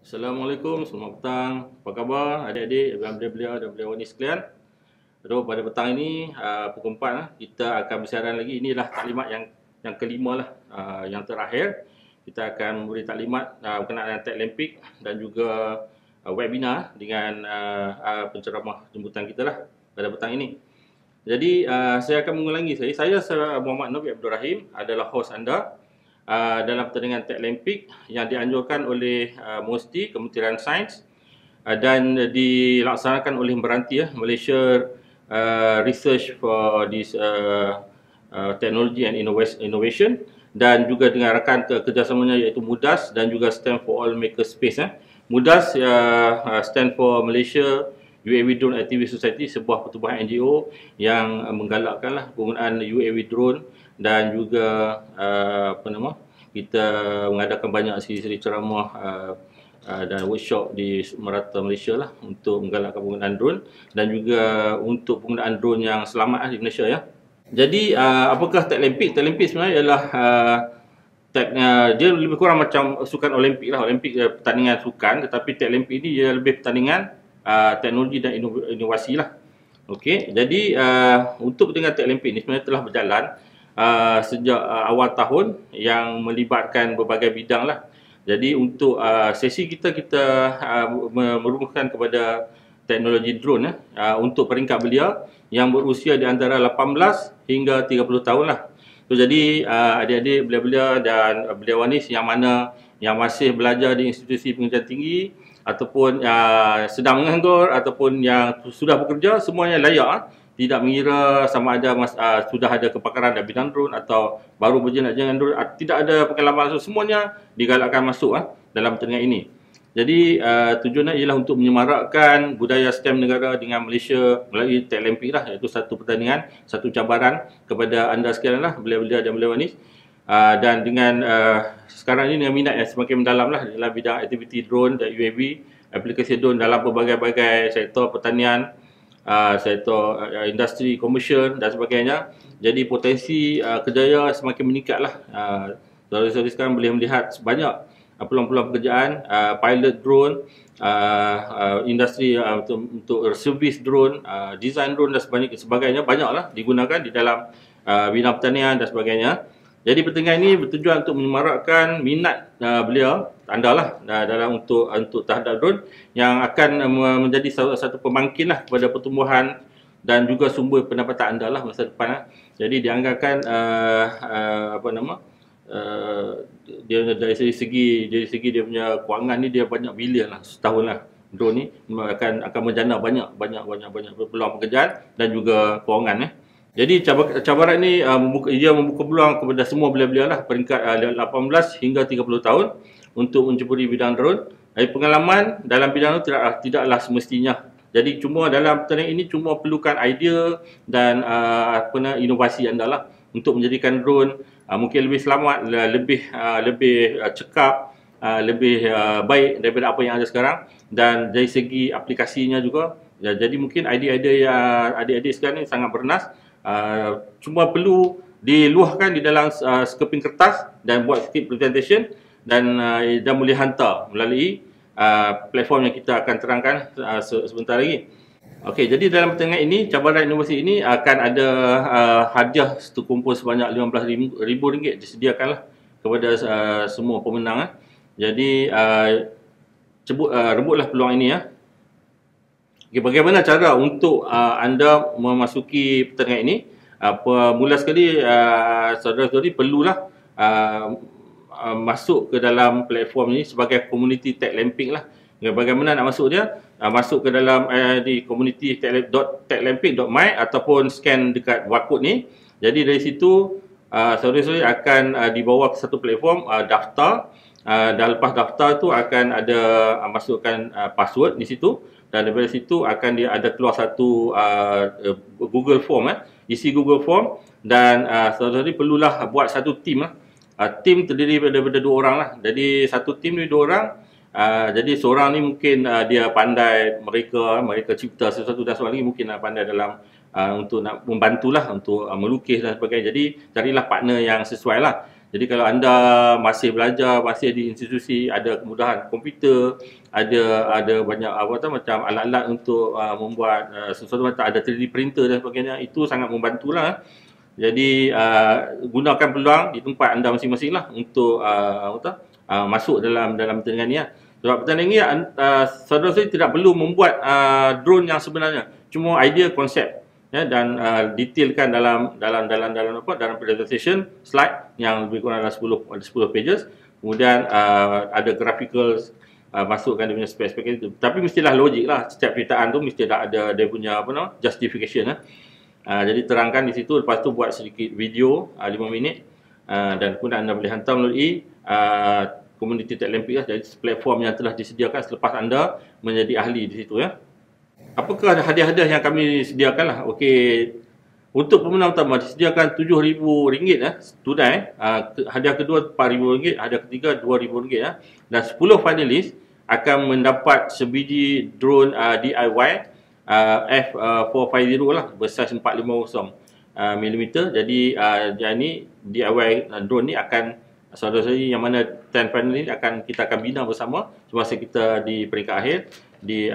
Assalamualaikum, selamat petang. Apa khabar adik-adik, belia-belia dan beliau ni sekalian? So, pada petang ini pukul 4 kita akan bersiaran lagi. Inilah taklimat yang kelima lah, yang terakhir. Kita akan memberi taklimat berkenaan dengan Techlampik dan juga webinar dengan penceramah jemputan kita lah pada petang ini. Jadi saya akan mengulangi saya Muhammad Novi Abdul Rahim adalah host anda dalam pertandingan Techlampik yang dianjurkan oleh MOSTI, Kementerian Sains, dan dilaksanakan oleh Meranti Malaysia Research for this Technology and Innovation, dan juga dengan rakan kerjasamanya iaitu MUDAS dan juga Stand for All Makerspace. MUDAS stand for Malaysia UAV Drone Activist Society, sebuah pertubuhan NGO yang menggalakkanlah penggunaan UAV drone, dan juga kita mengadakan banyak siri-siri ceramah dan workshop di merata Malaysia lah untuk menggalakkan penggunaan drone dan juga untuk penggunaan drone yang selamat di Malaysia ya. Jadi apakah Techlampik? Techlampik sebenarnya ialah dia lebih kurang macam sukan Olimpik lah. Olimpik pertandingan sukan, tetapi Techlampik ini dia lebih pertandingan teknologi dan inovasi lah. Okey, jadi untuk pertandingan Techlampik ini sebenarnya telah berjalan sejak awal tahun yang melibatkan berbagai bidang lah. Jadi untuk sesi kita merumuskan kepada teknologi drone untuk peringkat belia yang berusia di antara 18 hingga 30 tahun lah. So, jadi adik-adik belia-belia dan beliawanis yang masih belajar di institusi pengajian tinggi ataupun sedang menganggur ataupun yang sudah bekerja, semuanya layak. Tidak mengira sama ada sudah ada kepakaran dalam bidang drone atau baru berjenjang dengan drone, tidak ada pengalaman, semuanya digalakkan masuk dalam pertandingan ini. Jadi tujuannya ialah untuk menyemarakkan budaya STEM negara dengan Malaysia melalui Techlampik lah, iaitu satu pertandingan, satu cabaran kepada anda sekalian lah, belia-belia dan beliawanis. Dan dengan sekarang ini dengan minat yang semakin mendalam lah dalam bidang aktiviti drone dan UAV, aplikasi drone dalam pelbagai sektor pertanian, sektor industri komersial dan sebagainya. Jadi potensi kerjaya semakin meningkat lah. Saudara-saudari sekarang boleh melihat banyak peluang-peluang pekerjaan, pilot drone, industri untuk servis drone, design drone dan sebagainya, banyaklah digunakan di dalam bidang pertanian dan sebagainya. Jadi pertandingan ini bertujuan untuk menyemarakkan minat belia anda lah dalam untuk terhadap drone yang akan menjadi satu pembangkit lah kepada pertumbuhan dan juga sumber pendapatan anda lah masa depan. Jadi dianggarkan dia dari segi dia punya kewangan ni dia banyak bilion lah setahun lah. Drone ni akan menjana banyak peluang pekerjaan dan juga kewangan. Jadi cabaran ini ia membuka peluang kepada semua belia-belia lah peringkat 18 hingga 30 tahun untuk menceburi bidang drone. Pengalaman dalam bidang itu tidaklah semestinya. Jadi cuma dalam pertandingan ini cuma perlukan idea dan inovasi anda lah untuk menjadikan drone mungkin lebih selamat, lebih cekap, lebih baik daripada apa yang ada sekarang, dan dari segi aplikasinya juga. Jadi mungkin idea-idea yang adik-adik sekarang ni sangat bernas. Cuma perlu diluahkan di dalam skeping kertas dan buat script presentation dan boleh hantar melalui platform yang kita akan terangkan sebentar lagi. Okey, jadi dalam pertandingan ini, cabaran inovasi ini akan ada hadiah sekumpul sebanyak RM15,000 disediakanlah kepada semua pemenang. Jadi rebutlah peluang ini ya. Okay, bagaimana cara untuk anda memasuki pertandingan ini? Mula sekali saudara-saudari perlulah masuk ke dalam platform ini sebagai community Techlampik lah. Bagaimana nak masuk dia? Masuk ke dalam di community techlampik.my ataupun scan dekat barcode ni. Jadi dari situ saudara-saudari akan dibawa ke satu platform daftar. Dan lepas daftar tu akan ada masukkan password di situ. Dan daripada situ akan ada keluar satu Google Form. Isi Google Form dan saudara-saudari perlulah buat satu team. Team terdiri daripada 2 orang lah. Jadi satu team ni 2 orang. Jadi seorang ni mungkin dia pandai mereka cipta sesuatu, dan seorang lagi mungkin pandai dalam untuk nak membantulah untuk melukis dan sebagainya. Jadi carilah partner yang sesuai lah. Jadi kalau anda masih belajar, masih di institusi, ada kemudahan komputer, ada banyak macam alat-alat untuk membuat sesuatu macam ada 3D printer dan sebagainya, itu sangat membantulah. Jadi gunakan peluang di tempat anda masing-masing lah untuk masuk dalam pertandingan ni lah. Sebab pertandingan ni saudara-saudari tidak perlu membuat drone yang sebenarnya, cuma idea konsep ya, dan detailkan dalam presentation slide yang lebih kurang ada 10 pages. Kemudian ada graphical, masukkan dia punya spek itu. Tapi mestilah logik lah, setiap ceritaan tu mesti ada dia punya justification. Jadi terangkan di situ, lepas tu buat sedikit video 5 minit, dan kemudian anda boleh hantar melalui komuniti Techlempik lah. Jadi platform yang telah disediakan selepas anda menjadi ahli di situ ya. Apakah hadiah-hadiah yang kami sediakan lah? Okey, untuk pemenang utama disediakan RM7,000 ya, tunai. Hadiah kedua RM4,000, hadiah ketiga RM2,000 ya. Dan 10 finalis akan mendapat sebiji drone DIY F450 lah, bersaiz 450 mm. Jadi yang ni DIY drone ni akan saudara-saudari yang mana 10 finalis kita akan bina bersama semasa kita di peringkat akhir di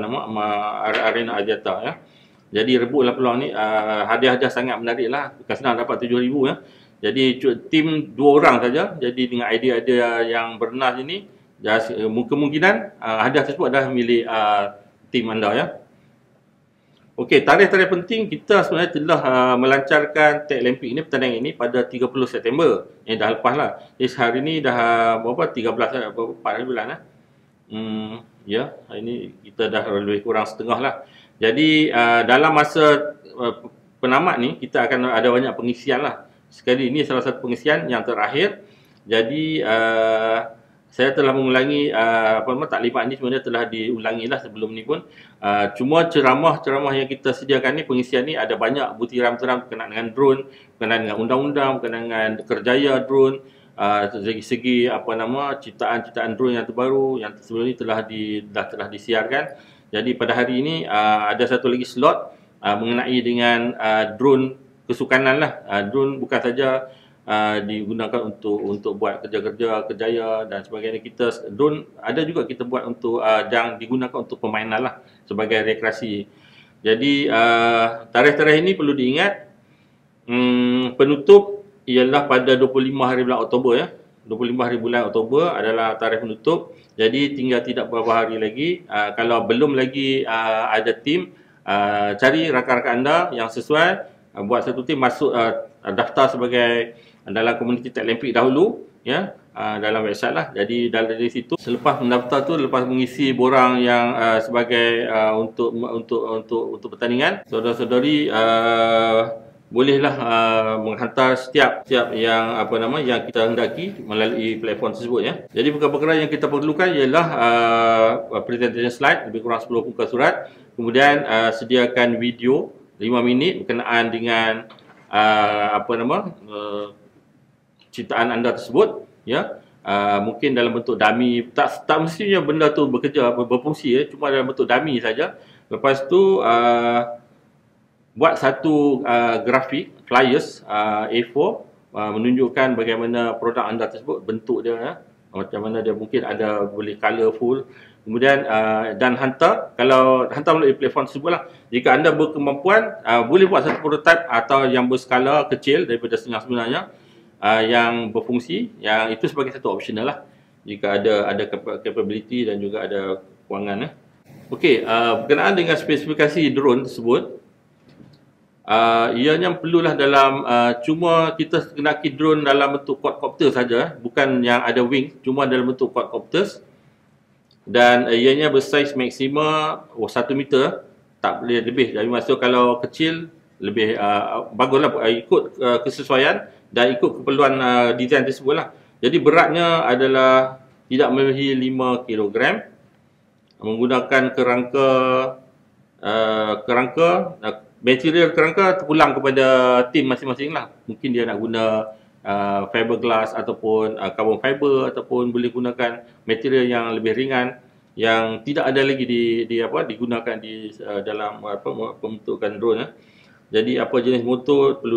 Arena Axiata ya. Jadi rebutlah peluang ni. Hadiah-hadiah sangat menarik lah, bukan senang dapat RM7,000 ya. Jadi tim 2 orang saja. Jadi dengan idea-idea yang bernas ini, kemungkinan hadiah tersebut adalah milik tim anda ya. Okey, tarikh-tarikh penting kita sebenarnya telah melancarkan Techlempik ini, pertandingan ini pada 30 September. Yang dah lepas lah. Jadi hari ni dah berapa? 13 4 bulan lah. Ya, hari ni kita dah lebih kurang setengah lah. Jadi dalam masa penamat ni kita akan ada banyak pengisian lah. Sekali ini salah satu pengisian yang terakhir. Jadi saya telah mengulangi taklimat ni sebenarnya telah diulangi lah sebelum ni pun. Cuma ceramah-ceramah yang kita sediakan ni, pengisian ni ada banyak butiran-butiran berkenaan dengan drone, berkenaan dengan undang-undang, berkenaan dengan kerjaya drone, segi-segi ciptaan-ciptaan drone yang terbaru yang sebelum ni telah disiarkan. Jadi pada hari ini ada satu lagi slot mengenai dengan drone kesukanan lah. Drone bukan saja digunakan untuk buat kerja-kerja kerjaya dan sebagainya. Drone ada juga kita buat untuk yang digunakan untuk permainan lah, sebagai rekreasi. Jadi tarikh-tarikh ini perlu diingat. Penutup ialah pada 25 hari bulan Oktober ya. 25 hari bulan Oktober adalah tarikh penutup. Jadi tinggal tidak beberapa hari lagi. Kalau belum lagi ada tim, cari rakan-rakan anda yang sesuai, buat satu tim, masuk daftar sebagai dalam komuniti Techlempik dahulu ya, dalam website lah. Jadi dari situ selepas mendaftar tu, lepas mengisi borang yang sebagai untuk pertandingan, saudara-saudari bolehlah menghantar setiap yang yang kita hendaki melalui platform tersebut ya. Jadi perkara-perkara yang kita perlukan ialah presentation slide lebih kurang 10 muka surat, kemudian sediakan video 5 minit berkenaan dengan ciptaan anda tersebut ya. Mungkin dalam bentuk dummy, tak mestinya benda tu berfungsi ya, cuma dalam bentuk dummy saja. Lepas tu buat satu grafik flyers A4 menunjukkan bagaimana produk anda tersebut, bentuk dia ya, macam mana dia mungkin ada boleh colourful. Kemudian dan hantar, kalau hantar melalui platform tersebut lah. Jika anda berkemampuan, boleh buat satu prototype atau yang berskala kecil daripada setengah sebenarnya, yang berfungsi, yang itu sebagai satu optional lah jika ada capability dan juga ada kewangan. Okey, berkenaan dengan spesifikasi drone tersebut, ianya perlulah dalam cuma kita kenaki drone dalam bentuk quadcopter saja, bukan yang ada wing, cuma dalam bentuk quadcopters. Dan ianya bersaiz maksima 1 meter, tak boleh lebih. Jadi maksud kalau kecil lebih baguslah, ikut kesesuaian dan ikut keperluan desain tersebut lah. Jadi beratnya adalah tidak melebihi 5 kg, menggunakan kerangka material kerangka terpulang kepada tim masing-masing lah. Mungkin dia nak guna fiberglass ataupun carbon fiber, ataupun boleh gunakan material yang lebih ringan yang tidak ada lagi digunakan di dalam pembentukan drone. Jadi apa jenis motor perlu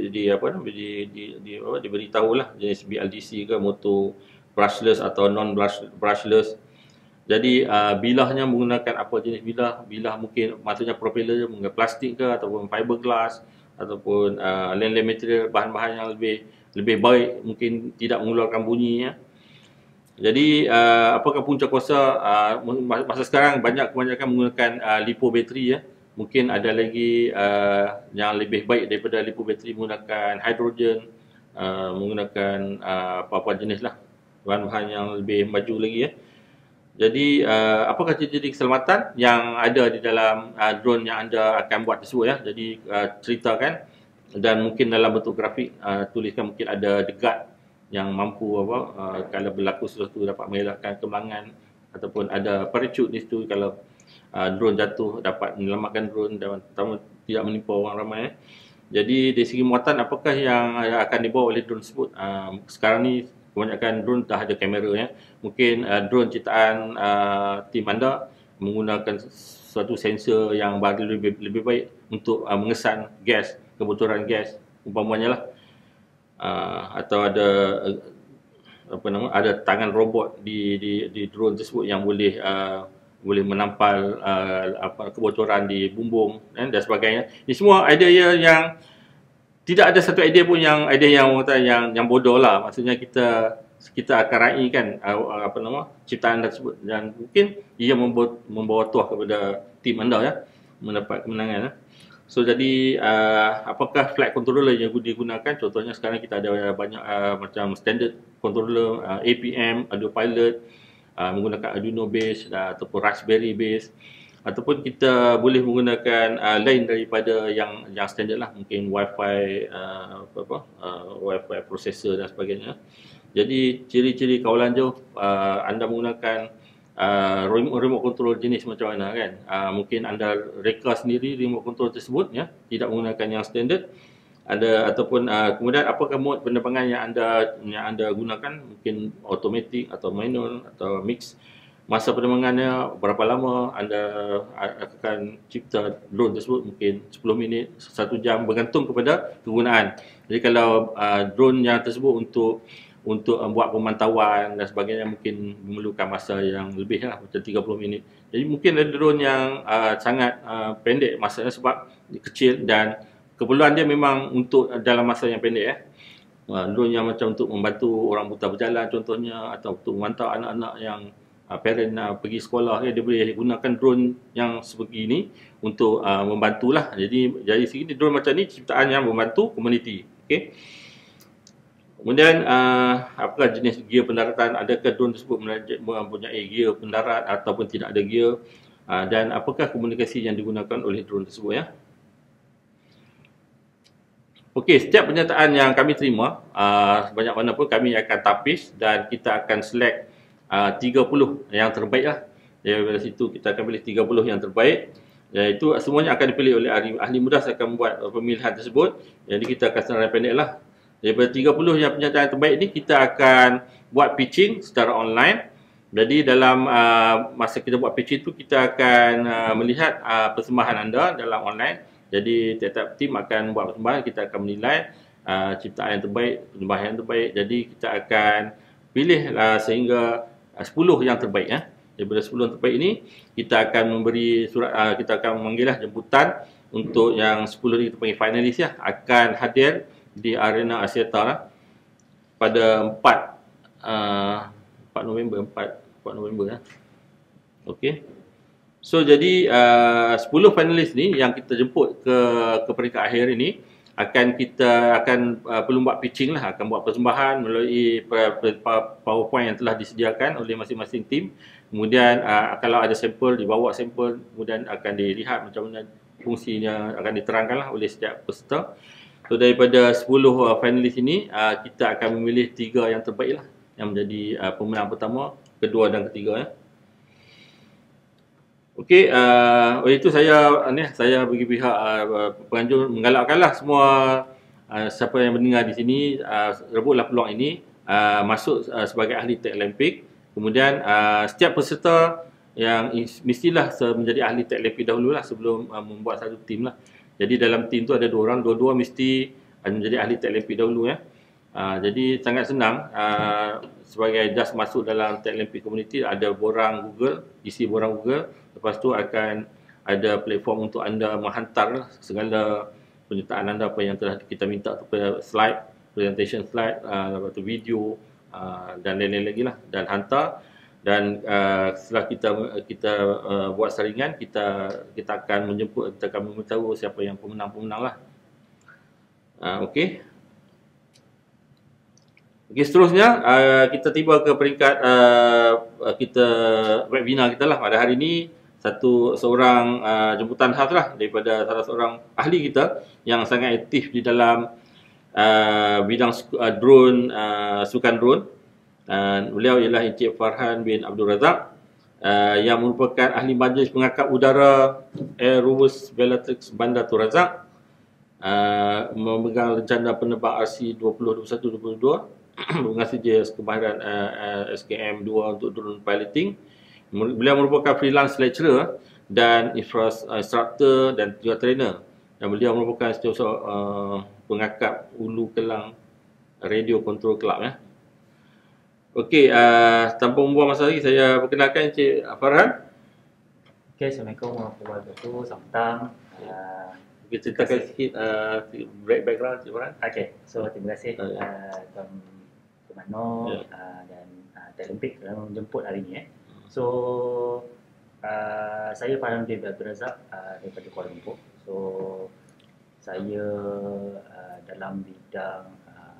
diberitahu lah, jenis BLDC ke, motor brushless atau non brushless. Jadi bilahnya menggunakan apa jenis bilah? Bilah mungkin maksudnya propeller menggunakan plastik ke ataupun fiberglass ataupun lain-lain material, bahan-bahan yang lebih baik, mungkin tidak mengeluarkan bunyi ya. Jadi apakah punca kuasa masa sekarang kebanyakan menggunakan lipo bateri ya. Mungkin ada lagi yang lebih baik daripada lipo bateri, menggunakan hidrogen, menggunakan apa-apa jenis lah, bahan-bahan yang lebih maju lagi ya. Jadi apakah jadi keselamatan yang ada di dalam drone yang anda akan buat tersebut ya. Jadi ceritakan, dan mungkin dalam bentuk grafik tuliskan mungkin ada degat yang mampu kalau berlaku sesuatu dapat mengelakkan kemalangan, ataupun ada parachute di situ kalau drone jatuh dapat menyelamatkan drone dan tidak menimpa orang ramai. Jadi dari segi muatan apakah yang akan dibawa oleh drone tersebut? Sekarang ni kebanyakan drone dah ada kamera ya. Mungkin drone ciptaan tim anda menggunakan suatu sensor yang baru lebih baik untuk mengesan gas, kebocoran gas umpamanya lah. Atau ada tangan robot di drone tersebut yang boleh menampal kebocoran di bumbung dan sebagainya. Ini semua idea yang tidak ada satu idea pun yang yang bodoh lah. Maksudnya kita akan raikan ciptaan tersebut, dan mungkin ia membawa tuah kepada tim anda ya, mendapat kemenangan ya. So jadi apakah flight controller yang digunakan? Contohnya sekarang kita ada banyak macam standard controller, APM, autopilot, menggunakan Arduino base ataupun Raspberry base, ataupun kita boleh menggunakan lain daripada yang standard lah, mungkin Wi-Fi Wi-Fi processor dan sebagainya. Jadi ciri-ciri kawalan jauh anda menggunakan remote control jenis macam mana kan. Mungkin anda reka sendiri remote control tersebut ya, tidak menggunakan yang standard. Ataupun kemudian apakah mode penerbangan yang anda gunakan, mungkin automatic atau manual atau mix. Masa penerbangannya berapa lama anda akan cipta drone tersebut, mungkin 10 minit, 1 jam, bergantung kepada kegunaan. Jadi kalau drone yang tersebut untuk buat pemantauan dan sebagainya, mungkin memerlukan masa yang lebih lah, macam 30 minit. Jadi mungkin ada drone yang sangat pendek masanya sebab kecil, dan keperluan dia memang untuk dalam masa yang pendek ya. Drone yang macam untuk membantu orang buta berjalan contohnya, atau untuk memantau anak-anak yang parent pergi sekolah ya, dia boleh gunakan drone yang sebegini untuk membantulah. Jadi segi drone macam ni ciptaan yang membantu komuniti. Okey. Kemudian apakah jenis gear pendaratan? Adakah drone tersebut mempunyai gear pendarat ataupun tidak ada gear? Dan apakah komunikasi yang digunakan oleh drone tersebut ya? Okey, setiap pernyataan yang kami terima, sebanyak mana pun kami akan tapis dan kita akan select 30 yang terbaik lah. Dari situ kita akan pilih 30 yang terbaik. Iaitu semuanya akan dipilih oleh ahli mudah akan membuat pemilihan tersebut. Jadi kita akan senarai pendek lah. Daripada 30 yang pernyataan terbaik ni, kita akan buat pitching secara online. Jadi dalam masa kita buat pitching tu, kita akan melihat persembahan anda dalam online. Jadi tiap-tiap tim akan buat persembahan, kita akan menilai ciptaan yang terbaik, persembahan yang terbaik. Jadi kita akan pilih sehingga 10 yang terbaik ya. Daripada 10 yang terbaik ini, kita akan memberi surat, kita akan memanggil jemputan untuk yang 10 ni kita panggil finalis ya, akan hadir di arena Axiata lah, pada 4 November ya. Okey. So jadi 10 finalis ni yang kita jemput ke peringkat akhir ini, kita akan perlu buat pitching lah, akan buat persembahan melalui PowerPoint yang telah disediakan oleh masing-masing tim. Kemudian kalau ada sampel, dibawa sampel, kemudian akan dilihat macam mana fungsinya, akan diterangkan lah oleh setiap peserta. So daripada 10 finalis ini, kita akan memilih 3 yang terbaik lah, yang menjadi pemenang pertama, kedua dan ketiga ya. Okey, oleh itu saya bagi pihak penganjur menggalakkanlah semua siapa yang mendengar di sini, rebutlah peluang ini, masuk sebagai ahli Tech Olympic. Kemudian setiap peserta yang mestilah menjadi ahli Tech Olympic dahululah sebelum membuat satu tim lah. Jadi dalam tim tu ada 2 orang, dua-dua mesti menjadi ahli Techlempik dahulu ya. Jadi sangat senang, sebagai just masuk dalam Techlempik community, ada borang Google, isi borang Google, lepas tu akan ada platform untuk anda menghantar segala penyertaan anda apa yang telah kita minta, slide, presentation slide, lepas tu video, dan lain-lain lagi lah, dan hantar. Dan setelah kita buat saringan, kita akan menjemput, kita akan memberitahu siapa yang pemenang-pemenang lah. Okey. Okey, seterusnya kita tiba ke peringkat kita webinar kita lah pada hari ini. Seorang jemputan khas lah daripada salah seorang ahli kita yang sangat aktif di dalam bidang drone, sukan drone. Beliau ialah Encik Farhan bin Abdul Razak, yang merupakan ahli majlis pengangkat udara Aerobus Bellatrix Bandar Tun Razak, memegang rencana penerbang RC2021-22 mengasi jenis kemahiran SKM 2 untuk drone piloting. Beliau merupakan freelance lecturer dan instructor dan juga trainer, dan beliau merupakan setiausaha pengangkat Ulu Kelang Radio Control Club ya. Okey, tanpa membuang masa lagi, saya perkenalkan Encik Farhan. Okey, Assalamualaikum warahmatullahi wabarakatuh. Selamat petang. Kita ceritakan sikit background Encik Farhan. Okey, so terima kasih Tuan Mano dan Techlempik telah menjemput hari ini. So saya Farhan bin Abdul Razak daripada Kuala Lumpur. So saya dalam bidang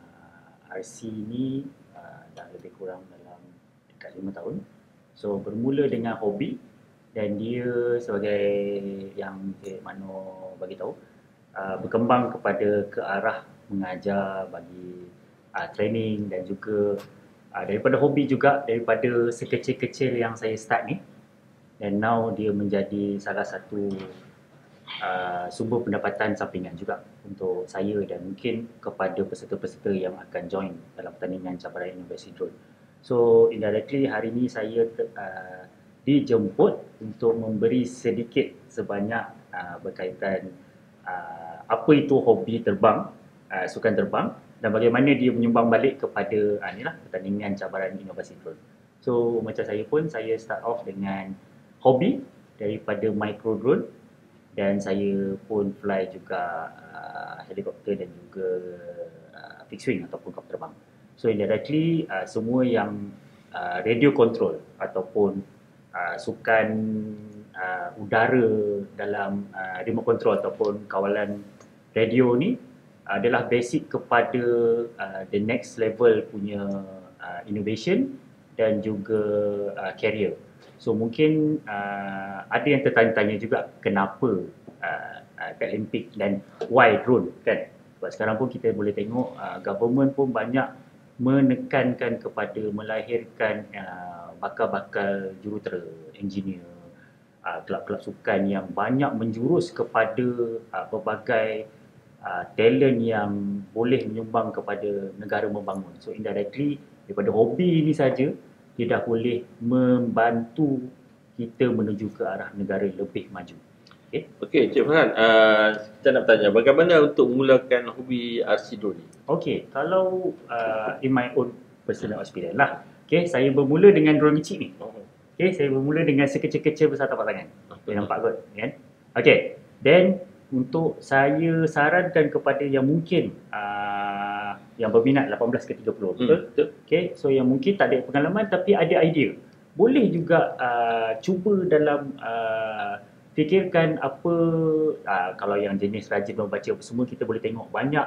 RC ni dah lebih kurang dalam dekat 5 tahun. So bermula dengan hobi, dan dia sebagai yang Cik Mano bagi tahu, berkembang ke arah mengajar, bagi training, dan juga daripada hobi juga, daripada sekecil-kecil yang saya start ni, dan now dia menjadi salah satu sumber pendapatan sampingan juga untuk saya dan mungkin kepada peserta-peserta yang akan join dalam pertandingan cabaran inovasi drone. So indirectly hari ini saya dijemput untuk memberi sedikit sebanyak berkaitan apa itu hobi terbang, sukan terbang, dan bagaimana dia menyumbang balik kepada pertandingan cabaran inovasi drone. So macam saya pun, saya start off dengan hobi daripada micro drone, dan saya pun fly juga helikopter dan juga fixed wing ataupun kapal terbang. So indirectly semua yang radio control ataupun sukan udara dalam remote control ataupun kawalan radio ni adalah basic kepada the next level punya innovation dan juga carrier. So mungkin ada yang tertanya-tanya juga kenapa Techlempik dan why drone kan. Sebab sekarang pun kita boleh tengok government pun banyak menekankan kepada melahirkan bakal-bakal jurutera, engineer, kelab-kelab sukan yang banyak menjurus kepada pelbagai talent yang boleh menyumbang kepada negara membangun. So indirectly daripada hobi ini saja, dia dah boleh membantu kita menuju ke arah negara lebih maju. Okey, Cik Farhan, kita nak bertanya bagaimana untuk memulakan hobi RC drone ni? Okey, kalau in my own personal experience lah. Okey, saya bermula dengan drone kecil ni. Okey, saya bermula dengan sekecil-kecil besar tapak tangan. Boleh nampak kot, kan? Okey, then untuk saya sarankan kepada yang mungkin yang berminat 18 ke 30, betul? Okey, so yang mungkin tak ada pengalaman tapi ada idea, boleh juga cuba dalam fikirkan apa, kalau yang jenis rajin membaca apa semua, kita boleh tengok banyak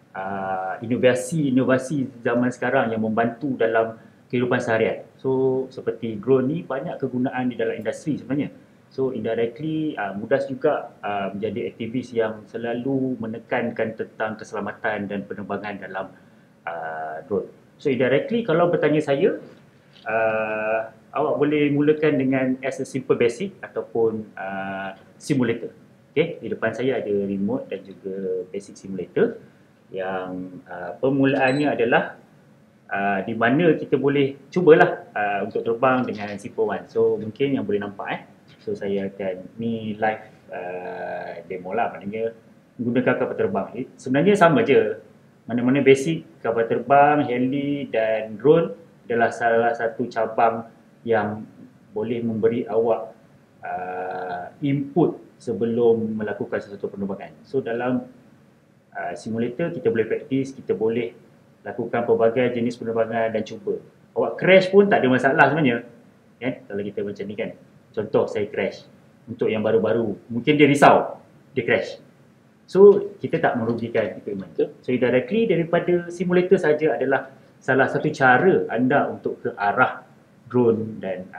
inovasi zaman sekarang yang membantu dalam kehidupan seharian. So seperti drone ni banyak kegunaan di dalam industri sebenarnya. So indirectly Mudas juga menjadi aktivis yang selalu menekankan tentang keselamatan dan penerbangan dalam drone. So indirectly kalau bertanya saya, awak boleh mulakan dengan as a simple basic ataupun simulator. Okay, di depan saya ada remote dan juga basic simulator yang permulaannya adalah di mana kita boleh cubalah untuk terbang dengan simple one. So mungkin yang boleh nampak So saya akan ni live demo lah, maknanya menggunakan kapal terbang. Sebenarnya sama je. Mana-mana basic kapal terbang, heli dan drone adalah salah satu cabang yang boleh memberi awak input sebelum melakukan sesuatu penerbangan. So dalam simulator kita boleh praktis, kita boleh lakukan pelbagai jenis penerbangan dan cuba. Awak crash pun tak ada masalah sebenarnya. Kan? Kalau kita macam ni kan. Contoh saya crash. Untuk yang baru-baru, mungkin dia risau, dia crash. So kita tak merugikan equipment. So indirectly daripada simulator saja adalah salah satu cara anda untuk ke arah drone dan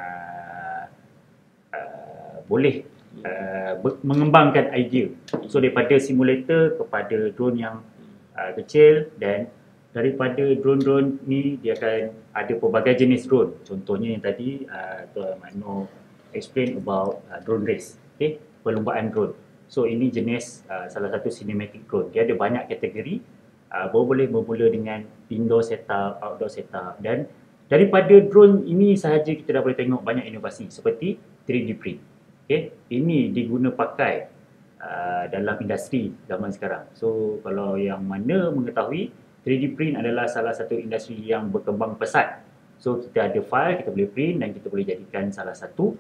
boleh mengembangkan idea. So daripada simulator kepada drone yang kecil, dan daripada drone-drone ni dia akan ada pelbagai jenis drone. Contohnya yang tadi Tuan Mano explain about drone race, okay? Perlombaan drone. So ini jenis salah satu cinematic drone. Dia ada banyak kategori. Boleh bermula dengan indoor setup, outdoor setup, dan daripada drone ini sahaja kita dah boleh tengok banyak inovasi seperti 3D print. Okay? Ini diguna pakai dalam industri zaman sekarang. So kalau yang mana mengetahui, 3D print adalah salah satu industri yang berkembang pesat. So kita ada file, kita boleh print dan kita boleh jadikan salah satu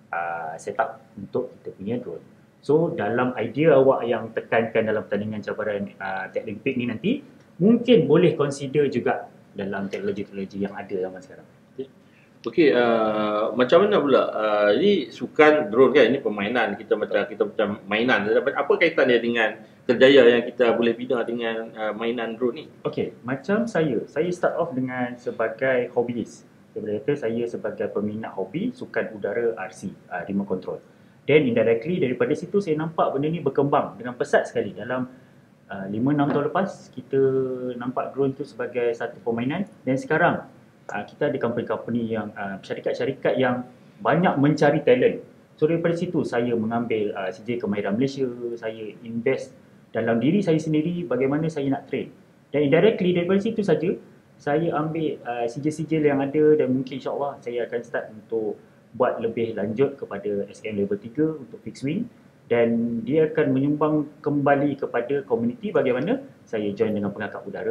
setup untuk kita punya drone. So dalam idea awak yang tekankan dalam pertandingan cabaran Techlympic ni nanti, mungkin boleh consider juga dalam teknologi-teknologi yang ada zaman sekarang. Okey, macam mana pula? Ini sukan drone kan, ini permainan kita macam mainan. Apa kaitan dia dengan kerjaya yang kita boleh bina dengan mainan drone ni? Okey, macam saya start off dengan sebagai hobbyist. Saya sebagai peminat hobi sukan udara RC, remote control. Then indirectly daripada situ saya nampak benda ni berkembang dengan pesat sekali. Dalam 5-6 tahun lepas kita nampak drone tu sebagai satu permainan, dan sekarang kita ada company-company yang syarikat-syarikat yang banyak mencari talent. So daripada situ saya mengambil sijil kemahiran Malaysia, saya invest dalam diri saya sendiri bagaimana saya nak train. Dan indirectly daripada situ saja saya ambil sijil-sijil yang ada, dan mungkin insyaAllah saya akan start untuk buat lebih lanjut kepada SKM level 3 untuk fixed wing, dan dia akan menyumbang kembali kepada komuniti bagaimana saya join dengan pengangkat udara,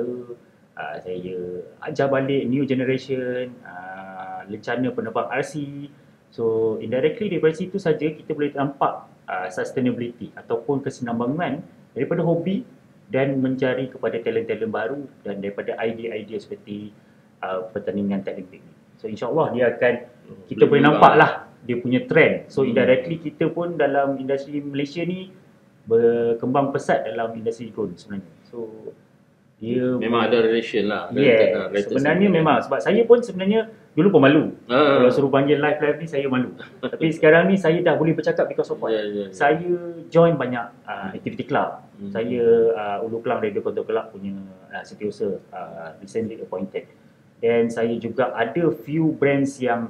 saya ajar balik new generation, lencana penerbang RC. So indirectly daripada situ saja kita boleh nampak sustainability ataupun kesinambungan daripada hobi dan mencari kepada talent-talent baru, dan daripada idea-idea seperti pertandingan Techlympic ni. So insyaAllah dia akan, kita boleh nampak lah dia punya trend. So indirectly kita pun dalam industri Malaysia ni berkembang pesat dalam industri drone sebenarnya. So dia memang ada relation lah. Sebenarnya memang, sebab saya pun sebenarnya dulu pun malu. Kalau suruh panggil live ni saya malu. Tapi sekarang ni saya dah boleh bercakap because of what? Saya join banyak activity club. Saya Ulu Kelang Radio Control Club punya setiausaha, recently appointed. Dan saya juga ada few brands yang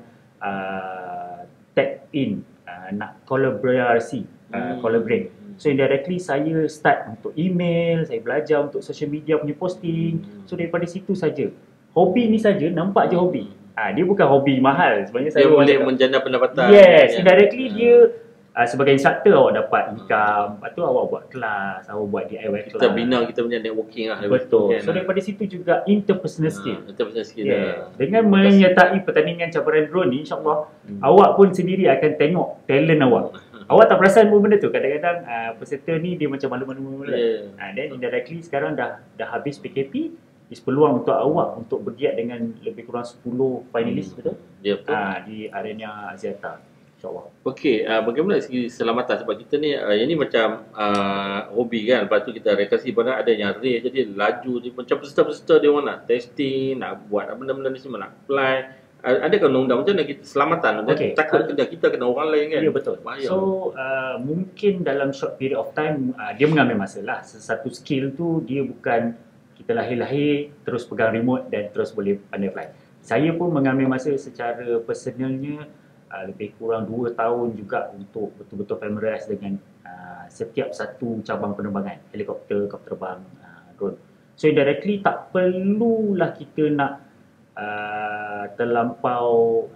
tag in, nak collaborate. So indirectly saya start untuk email, saya belajar untuk social media punya posting. So daripada situ saja. Hobi ni saja, nampak je hobi. Dia bukan hobi mahal. Sebenarnya saya boleh menjana pendapatan. Yes, indirectly dia sebagai instructor awak dapat income. Lepas tu awak buat kelas, awak buat DIY kelas. Kita bina kita punya networking lah. Betul. So daripada situ juga interpersonal skill. Interpersonal skill. Dengan menyertai pertandingan cabaran drone ni, insyaAllah awak pun sendiri akan tengok talent awak. Awak tak perasan pun benda tu. Kadang-kadang peserta ni dia macam malu-malu. Then indirectly sekarang dah habis PKP, is peluang untuk awak untuk bergiat dengan lebih kurang 10 finalis, betul? Di arena Axiata, insyaAllah. Okey, bagaimana segi keselamatan? Sebab kita ni yang ni macam hobi kan. Lepas tu kita rekreasi pada ada yang race, jadi laju macam peserta-peserta dia orang nak testing, nak buat benda-benda ni semua, nak fly. Adakah undang-undang macam mana kita selamatan? Takut kita kena orang lain kan? Ya, betul. Bahaya. So mungkin dalam short period of time dia mengambil masa lah. Satu skill tu dia bukan kita lahir-lahir terus pegang remote dan terus boleh pandai fly. Saya pun mengambil masa secara personalnya lebih kurang 2 tahun juga untuk betul-betul familiarize dengan setiap satu cabang penerbangan, helikopter, kapal terbang, drone. So indirectly tak perlulah kita nak terlampau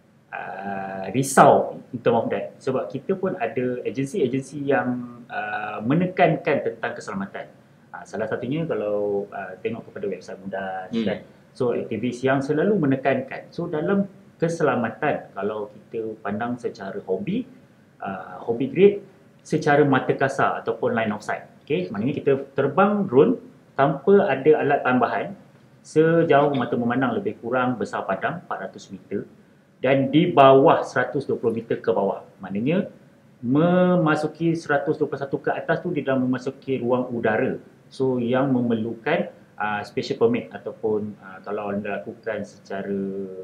risau in term of that, sebab kita pun ada agensi-agensi yang menekankan tentang keselamatan. Salah satunya kalau tengok kepada website Mudas kan. So aktivis yang selalu menekankan. So dalam keselamatan, kalau kita pandang secara hobi grade, secara mata kasar ataupun line of sight. Okay, maknanya kita terbang drone tanpa ada alat tambahan sejauh mata memandang, lebih kurang besar padang 400 meter dan di bawah 120 meter ke bawah. Maknanya memasuki 121 ke atas tu di dalam memasuki ruang udara. So yang memerlukan special permit ataupun kalau anda lakukan secara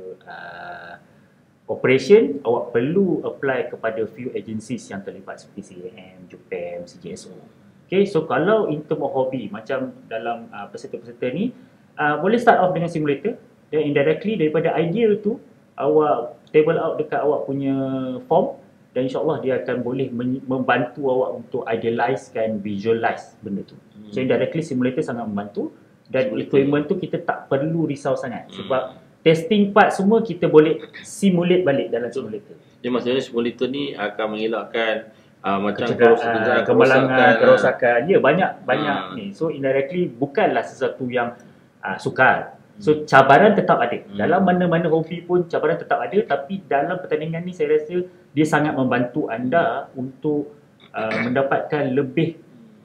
operation, awak perlu apply kepada few agencies yang terlibat seperti CAM, JUPEM, CGSO. Okay, so kalau in term of hobby, macam dalam peserta-peserta ni, boleh start off dengan simulator dan indirectly daripada idea tu, awak table out dekat awak punya form dan insyaAllah dia akan boleh membantu awak untuk idealize dan visualize benda tu. So indirectly simulator sangat membantu dan equipment tu kita tak perlu risau sangat sebab testing part semua kita boleh simulate balik dalam simulator. Jadi maksudnya simulator ni akan mengelakkan macam kemalangan, kerosakan. Ya, banyak ni. So indirectly bukanlah sesuatu yang sukar. So cabaran tetap ada. Dalam mana-mana hobi pun cabaran tetap ada, tapi dalam pertandingan ni saya rasa dia sangat membantu anda untuk mendapatkan lebih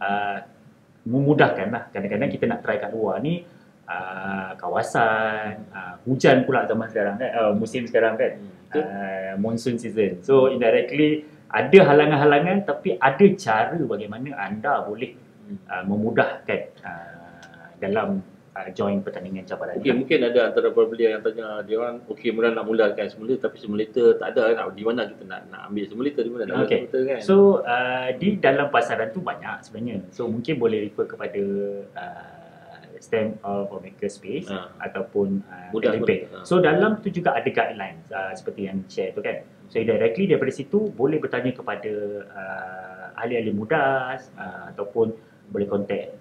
memudahkan lah. Kadang-kadang kita nak try kat luar ni kawasan, hujan pula zaman sekarang kan, musim sekarang kan, monsoon season. So indirectly ada halangan-halangan tapi ada cara bagaimana anda boleh memudahkan dalam join pertandingan cabaran. Okay, mungkin ada antara pembeli yang tanya dia orang, okey mula nak mulakan simulator tapi simulator tak ada kan, di mana kita nak ambil simulator, di mana nak ambil simulator kan. So di dalam pasaran tu banyak sebenarnya. So mungkin boleh refer kepada Stand or Makerspace ataupun Olympic. So dalam tu juga ada guidelines seperti yang share tu kan. So directly daripada situ boleh bertanya kepada ahli-ahli Mudas ataupun boleh contact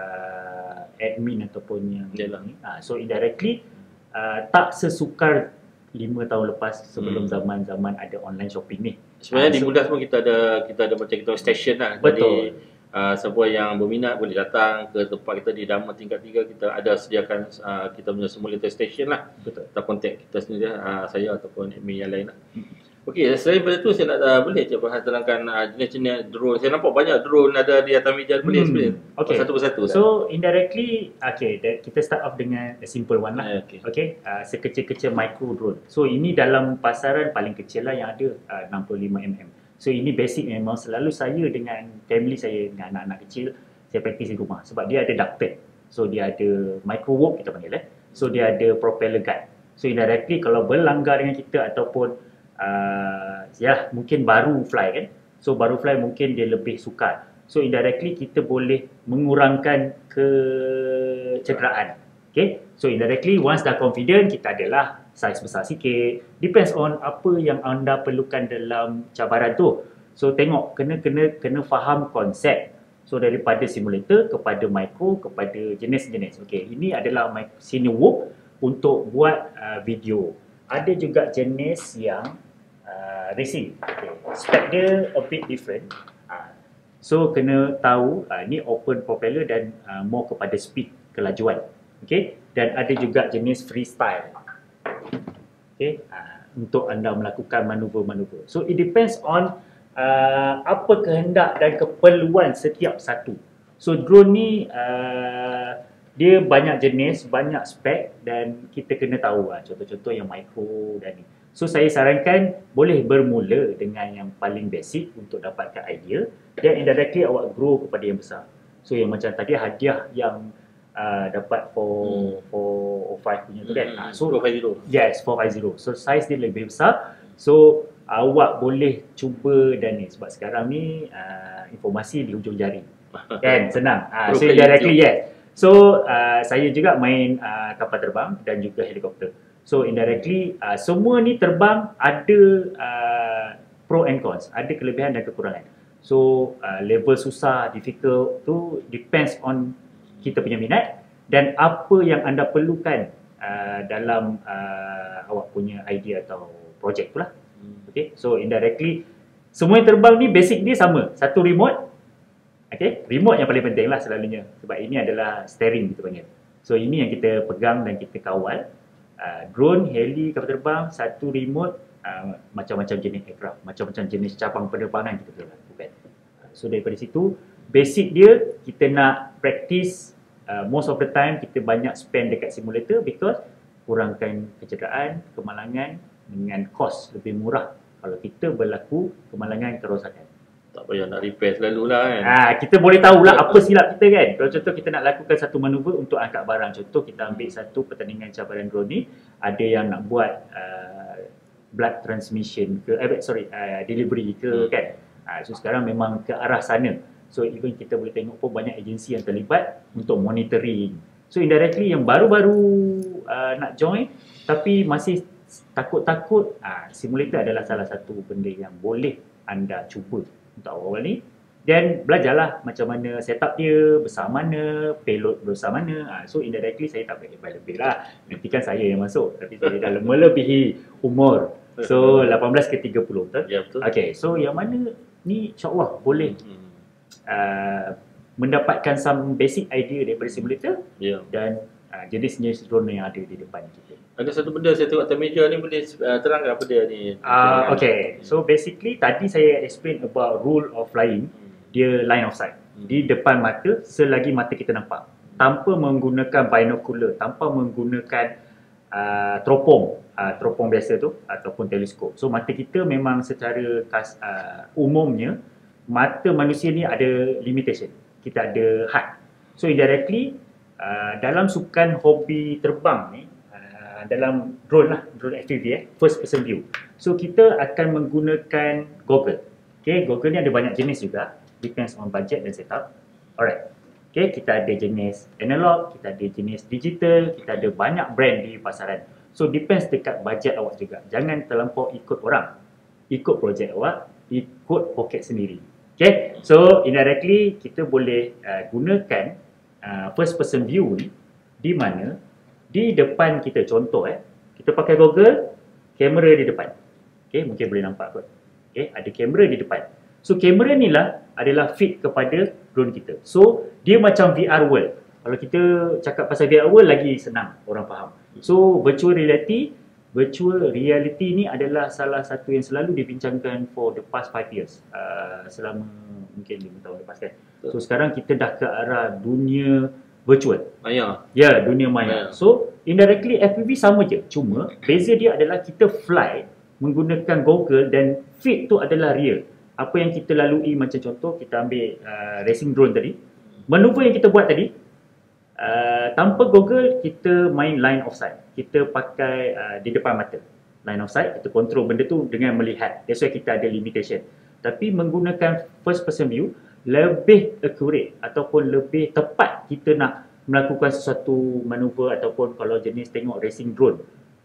admin ataupun yang ni. So indirectly tak sesukar 5 tahun lepas sebelum zaman-zaman ada online shopping ni. Sebenarnya di Mudas pun kita ada macam kita station lah. Betul. Jadi siapa yang berminat boleh datang ke tempat kita di Dharma tingkat 3. Kita ada sediakan kita punya simulator station lah. Betul. Kita contact kita sendiri, saya ataupun admin yang lain lah. Okey, selain daripada tu saya nak boleh je bahas terangkan jenis-jenis drone. Saya nampak banyak drone ada di atas meja. Boleh explain satu persatu. So indirectly, kita start off dengan a simple one lah. Sekecil-kecil micro drone. So ini dalam pasaran paling kecil lah yang ada 65mm. So ini basic memang selalu saya dengan family saya, dengan anak-anak kecil, saya praktis di rumah sebab dia ada ducted. So dia ada micro warp kita panggil So dia ada propeller gun. So indirectly kalau berlanggar dengan kita ataupun mungkin baru fly kan. So baru fly mungkin dia lebih sukar. So indirectly kita boleh mengurangkan kecederaan. Okay. So indirectly once dah confident, kita adalah saiz besar sikit. Depends on apa yang anda perlukan dalam cabaran tu. So tengok, kena faham konsep. So daripada simulator kepada micro kepada jenis-jenis. Okay, ini adalah Cine Warp untuk buat video. Ada juga jenis yang racing. Okay. Spec dia a bit different. So kena tahu ni open propeller dan more kepada speed, kelajuan. Okay. Dan ada juga jenis freestyle. Okay. Untuk anda melakukan manuver-manuver. So it depends on apa kehendak dan keperluan setiap satu. So drone ni dia banyak jenis, banyak spek dan kita kena tahu contoh-contoh yang micro dan ni. So saya sarankan boleh bermula dengan yang paling basic untuk dapatkan idea dan indirectly awak grow kepada yang besar. So yang macam tadi hadiah yang dapat 405 punya tu kan. So 450. Yes, 450. So size dia lebih besar. So awak boleh cuba dan ni sebab sekarang ni informasi di hujung jari. Kan senang. So indirectly So saya juga main kapal terbang dan juga helikopter. So indirectly semua ni terbang ada pro and cons, ada kelebihan dan kekurangan. So level susah, difficult tu depends on kita punya minat dan apa yang anda perlukan dalam awak punya idea atau projek tu lah. Okay, so indirectly semua yang terbang ni basic dia sama, satu remote, Okay, remote yang paling penting lah selalunya. Sebab ini adalah steering kita panggil. So ini yang kita pegang dan kita kawal. Drone, heli, kapal terbang, satu remote, macam-macam jenis aircraft, macam-macam jenis cabang penerbangan kita boleh lakukan. So daripada situ, basic dia kita nak practice. Most of the time kita banyak spend dekat simulator because kurangkan kecederaan, kemalangan dengan kos lebih murah kalau kita berlaku kemalangan kerosakan. Tak payah nak repair selalu lah kan. Kita boleh tahulah apa silap kita kan. Kalau contoh kita nak lakukan satu manuver untuk angkat barang. Contoh kita ambil satu pertandingan cabaran drone ni, ada yang nak buat blood transmission ke, delivery ke kan. So sekarang memang ke arah sana. So even kita boleh tengok pun banyak agensi yang terlibat untuk monitoring. So indirectly yang baru-baru nak join tapi masih takut-takut, simulator adalah salah satu benda yang boleh anda cuba untuk awal ni. Dan belajarlah macam mana setup dia, besar mana, payload besar mana. So indirectly saya tak lebih lah. Nanti kan saya yang masuk. Tapi saya dah melebihi umur. So 18 ke 30 betul? Ya betul. Okay, so yang mana ni insyaAllah boleh mendapatkan some basic idea daripada simulator. Dan jenis-jenis drone yang ada di depan kita. Ada satu benda saya tengok atas meja ni, boleh terangkan apa dia ni? Okay, so basically tadi saya explain about rule of flying. Dia line of sight. Di depan mata, selagi mata kita nampak. Tanpa menggunakan binocular, tanpa menggunakan teropong biasa tu ataupun teleskop. So mata kita memang secara umumnya, mata manusia ni ada limitation. Kita ada had. So indirectly, dalam sukan hobi terbang ni, dalam drone lah, drone FPV first person view. So kita akan menggunakan goggle. Okay, goggle ni ada banyak jenis juga, depends on budget dan setup. Alright. Okay, kita ada jenis analog, kita ada jenis digital, kita ada banyak brand di pasaran. So depends dekat budget awak juga. Jangan terlampau ikut orang, ikut projek awak, ikut poket sendiri. Okay, so indirectly kita boleh gunakan first person view ni di mana di depan kita. Contoh kita pakai goggle, kamera di depan. Okay, mungkin boleh nampak kot. Okay, ada kamera di depan. So kamera ni lah adalah fit kepada drone kita. So dia macam VR world. Kalau kita cakap pasal VR world lagi senang orang faham. So virtual reality ni adalah salah satu yang selalu dibincangkan for the past 5 years. Selama mungkin 5 tahun lepas kan. So sekarang kita dah ke arah dunia virtual. Maya. Ya, dunia maya. So indirectly FPV sama je. Cuma beza dia adalah kita fly menggunakan goggle dan fit tu adalah real. Apa yang kita lalui, macam contoh kita ambil racing drone tadi. Manuver yang kita buat tadi, tanpa goggle kita main line of sight. Kita pakai di depan mata. Line of sight, kita control benda tu dengan melihat. That's why kita ada limitation. Tapi menggunakan first person view, lebih accurate ataupun lebih tepat kita nak melakukan sesuatu manuver. Ataupun kalau jenis tengok racing drone,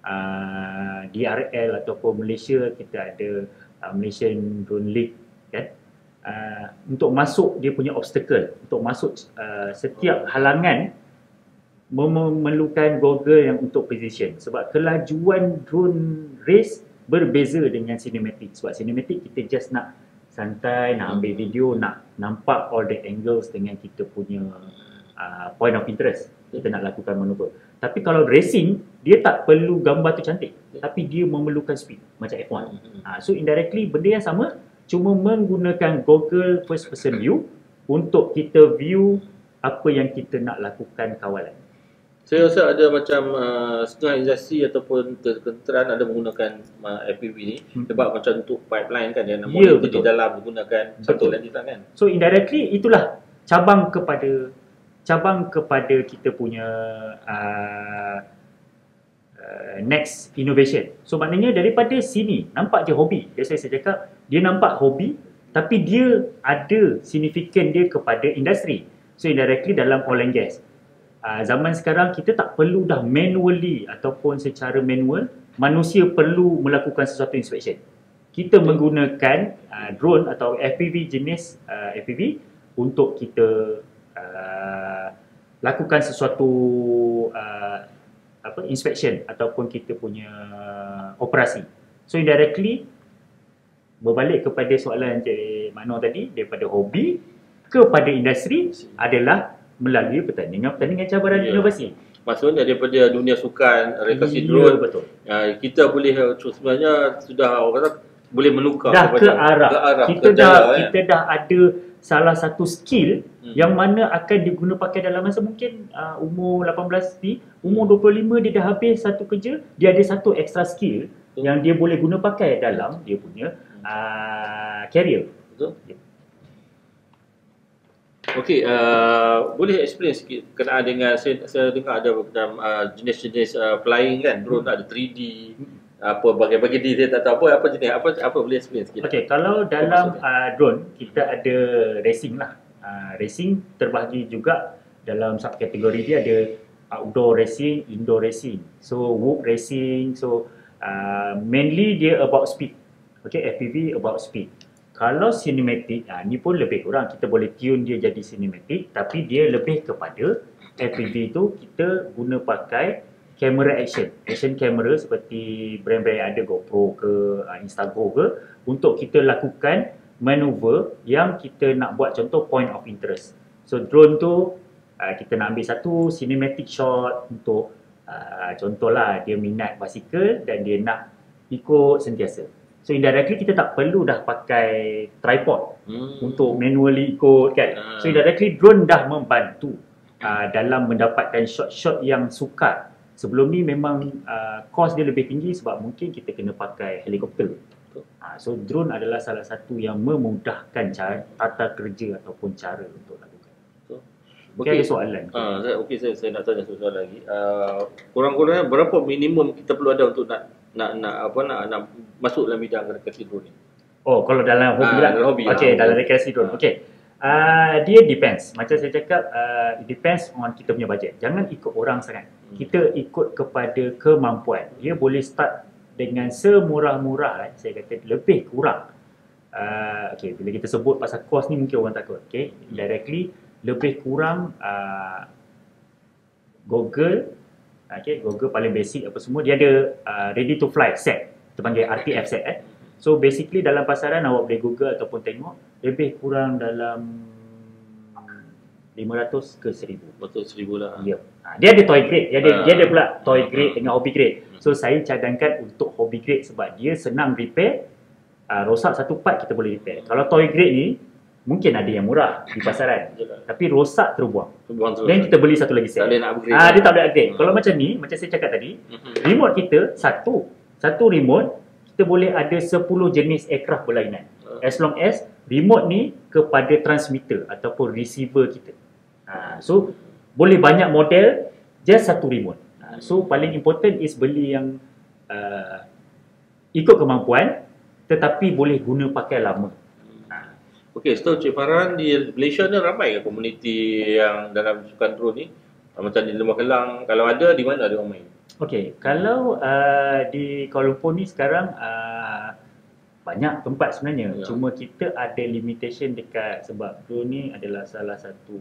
DRL ataupun Malaysia, kita ada Malaysian Drone League kan. Untuk masuk dia punya obstacle, untuk masuk setiap halangan memerlukan goggle yang untuk precision. Sebab kelajuan drone race berbeza dengan cinematic. Sebab cinematic kita just nak santai, nak ambil video, nak nampak all the angles dengan kita punya point of interest. Kita nak lakukan manuver. Tapi kalau racing, dia tak perlu gambar tu cantik, tapi dia memerlukan speed macam F1. So indirectly benda yang sama, cuma menggunakan goggle first person view untuk kita view apa yang kita nak lakukan kawalan. Saya rasa ada macam setengah industri ataupun kementerian ada menggunakan FPV ni sebab macam untuk pipeline kan, yang monitor di dalam menggunakan satu landitan kan. So indirectly itulah cabang kepada kita punya next innovation. So maknanya daripada sini nampak je hobi. That's why saya cakap dia nampak hobi tapi dia ada signifikan dia kepada industri. So indirectly dalam oil and gas, zaman sekarang kita tak perlu dah manually ataupun secara manual, manusia perlu melakukan sesuatu inspection. Kita menggunakan drone atau FPV jenis FPV untuk kita lakukan sesuatu inspection ataupun kita punya operasi. So indirectly berbalik kepada soalan Encik Mano tadi, daripada hobi kepada industri adalah melalui pertandingan cabaran inovasi. Maksudnya daripada dunia sukan, rekreasi drone, betul. Kita boleh sebenarnya sudah orang kata boleh menukar Dah ke arah. Kita dah ada salah satu skill yang mana akan diguna pakai dalam masa mungkin umur 18 ni, umur 25 dia dah habis satu kerja, dia ada satu extra skill yang dia boleh guna pakai dalam dia punya career. Betul. Okey, boleh explain sikit kenaan dengan saya dengar ada jenis-jenis flying kan, drone ada 3D, apa bagi dia saya tak tahu apa jenis, apa boleh explain sikit. Okey, kalau dalam drone kita ada racing lah. Racing terbahagi juga dalam subkategori dia ada outdoor racing, indoor racing. So walk racing, so mainly dia about speed. Okey, FPV about speed. Kalau cinematic, ni pun lebih kurang kita boleh tune dia jadi cinematic, tapi dia lebih kepada FPV tu kita guna pakai kamera action camera seperti brand-brand yang ada GoPro ke Instago ke, untuk kita lakukan manuver yang kita nak buat contoh point of interest. So drone tu kita nak ambil satu cinematic shot untuk contohlah dia minat basikal dan dia nak ikut sentiasa. So indirectly kita tak perlu dah pakai tripod untuk manually ikut kan. So indirectly drone dah membantu dalam mendapatkan shot-shot yang sukar. Sebelum ni memang cost dia lebih tinggi sebab mungkin kita kena pakai helikopter. So drone adalah salah satu yang memudahkan tata kerja ataupun cara untuk lakukan. Mungkin ada soalan. Okey, saya nak tanya soalan lagi. Kurang-kurangnya berapa minimum kita perlu ada untuk nak masuk dalam bidang rekreasi drone ni? Oh, kalau dalam hobi lah. Okey, dalam rekreasi drone. Okey. Dia depends. Macam saya cakap, it depends on kita punya budget. Jangan ikut orang sangat. Kita ikut kepada kemampuan. Dia boleh start dengan semurah-murah, saya kata lebih kurang. Okey, bila kita sebut pasal kos ni mungkin orang takut. Okey, directly lebih kurang Google paling basic apa semua dia ada ready to fly set, kita panggil RTF set So basically dalam pasaran awak boleh Google ataupun tengok lebih kurang dalam 500 ke 1000. Betul 1000 lah. Ya. Dia ada toy grade, dia ada pula toy grade dengan hobby grade. So saya cadangkan untuk hobby grade sebab dia senang repair. Rosak satu part kita boleh repair. Kalau toy grade ni mungkin ada yang murah di pasaran, tapi rosak terbuang. Dan kita beli satu lagi set. Tak boleh nak upgrade. Dia tak boleh upgrade. Kalau macam ni, macam saya cakap tadi, remote kita satu remote kita boleh ada 10 jenis aircraft berlainan. As long as remote ni kepada transmitter ataupun receiver kita. So boleh banyak model, just satu remote. So paling important is beli yang ikut kemampuan tetapi boleh guna pakai lama. Okey, setahu Cik Farhan di Malaysia ni ramai ke komuniti yang dalam sukan drone ni? Macam di Lembah Kelang, kalau ada di mana ada orang main? Okey, kalau di Kuala Lumpur ni sekarang banyak tempat sebenarnya. Cuma kita ada limitation dekat sebab drone ni adalah salah satu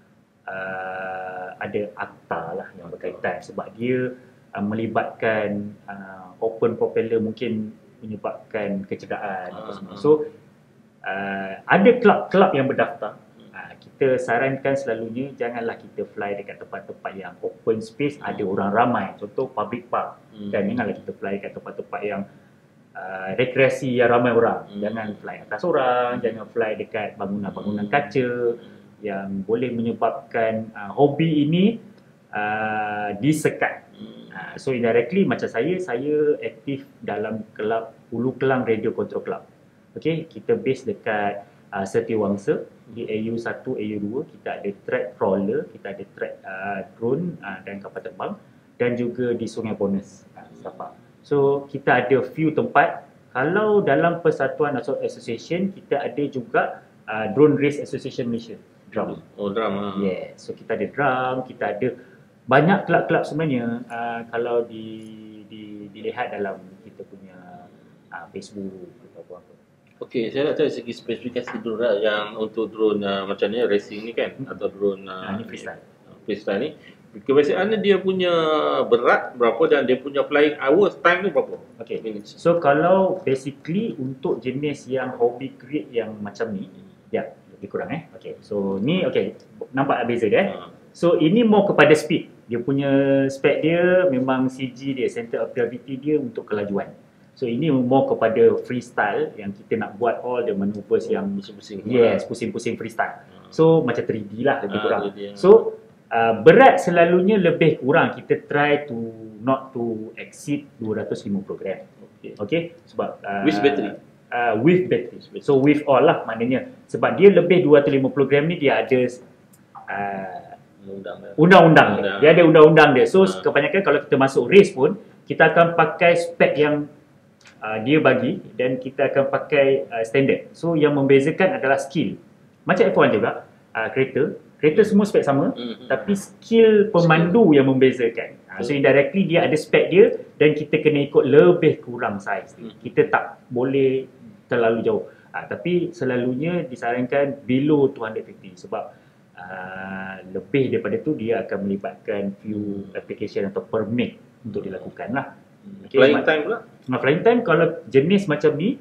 ada akta lah yang berkaitan sebab dia melibatkan open propeller mungkin menyebabkan kecederaan apa semua. So ada kelab-kelab yang berdaftar. Kita sarankan selalunya janganlah kita fly dekat tempat-tempat yang open space ada orang ramai. Contoh public park. Dan janganlah kita fly dekat tempat-tempat yang rekreasi yang ramai orang. Jangan fly atas orang, jangan fly dekat bangunan-bangunan kaca yang boleh menyebabkan hobi ini disekat. So indirectly macam saya aktif dalam kelab Hulu Kelang Radio Control Club. Okay, kita base dekat Setiawangsa di AU1, AU2. Kita ada track crawler, kita ada track drone dan kapal terbang, dan juga di Sungai Bonus, Setapak. So kita ada few tempat. Kalau dalam Persatuan Association, kita ada juga Drone Race Association Malaysia, drum. Oh, drum. Yeah, so kita ada drum, kita ada banyak kelab-kelab sebenarnya. Kalau dilihat dalam kita punya Facebook atau apa. Okey, saya nak tahu segi spesifikasi drone lah yang untuk drone macam ni racing ni kan, atau drone ni freestyle ni. Kebiasaannya dia punya berat berapa dan dia punya flying hours time tu berapa? Okey. So kalau basically untuk jenis yang hobby grade yang macam ni, lebih kurang Okay. So ni nampak beza dia So ini more kepada speed. Dia punya spec dia memang CG dia, center of gravity dia untuk kelajuan. So ini more kepada freestyle yang kita nak buat all the maneuvers yang pusing-pusing. Yes, pusing-pusing freestyle. So macam 3D lah lebih kurang. 3D. So berat selalunya lebih kurang kita try to not to exceed 250 gram. Okay. Sebab with battery. With battery. So with all lah maknanya. Sebab dia lebih 250 gram ni dia ada undang-undang dia. Dia ada undang-undang dia. So kebanyakan kalau kita masuk race pun kita akan pakai spek yang dia bagi dan kita akan pakai standard. So yang membezakan adalah skill. Macam F1 juga, kereta semua spek sama, tapi skill pemandu yang membezakan. So indirectly dia ada spek dia dan kita kena ikut lebih kurang saiz dia. Kita tak boleh terlalu jauh. Tapi selalunya disarankan below 250 sebab lebih daripada tu dia akan melibatkan few application atau permit untuk dilakukan lah. Flying time pula? Flying time kalau jenis macam ni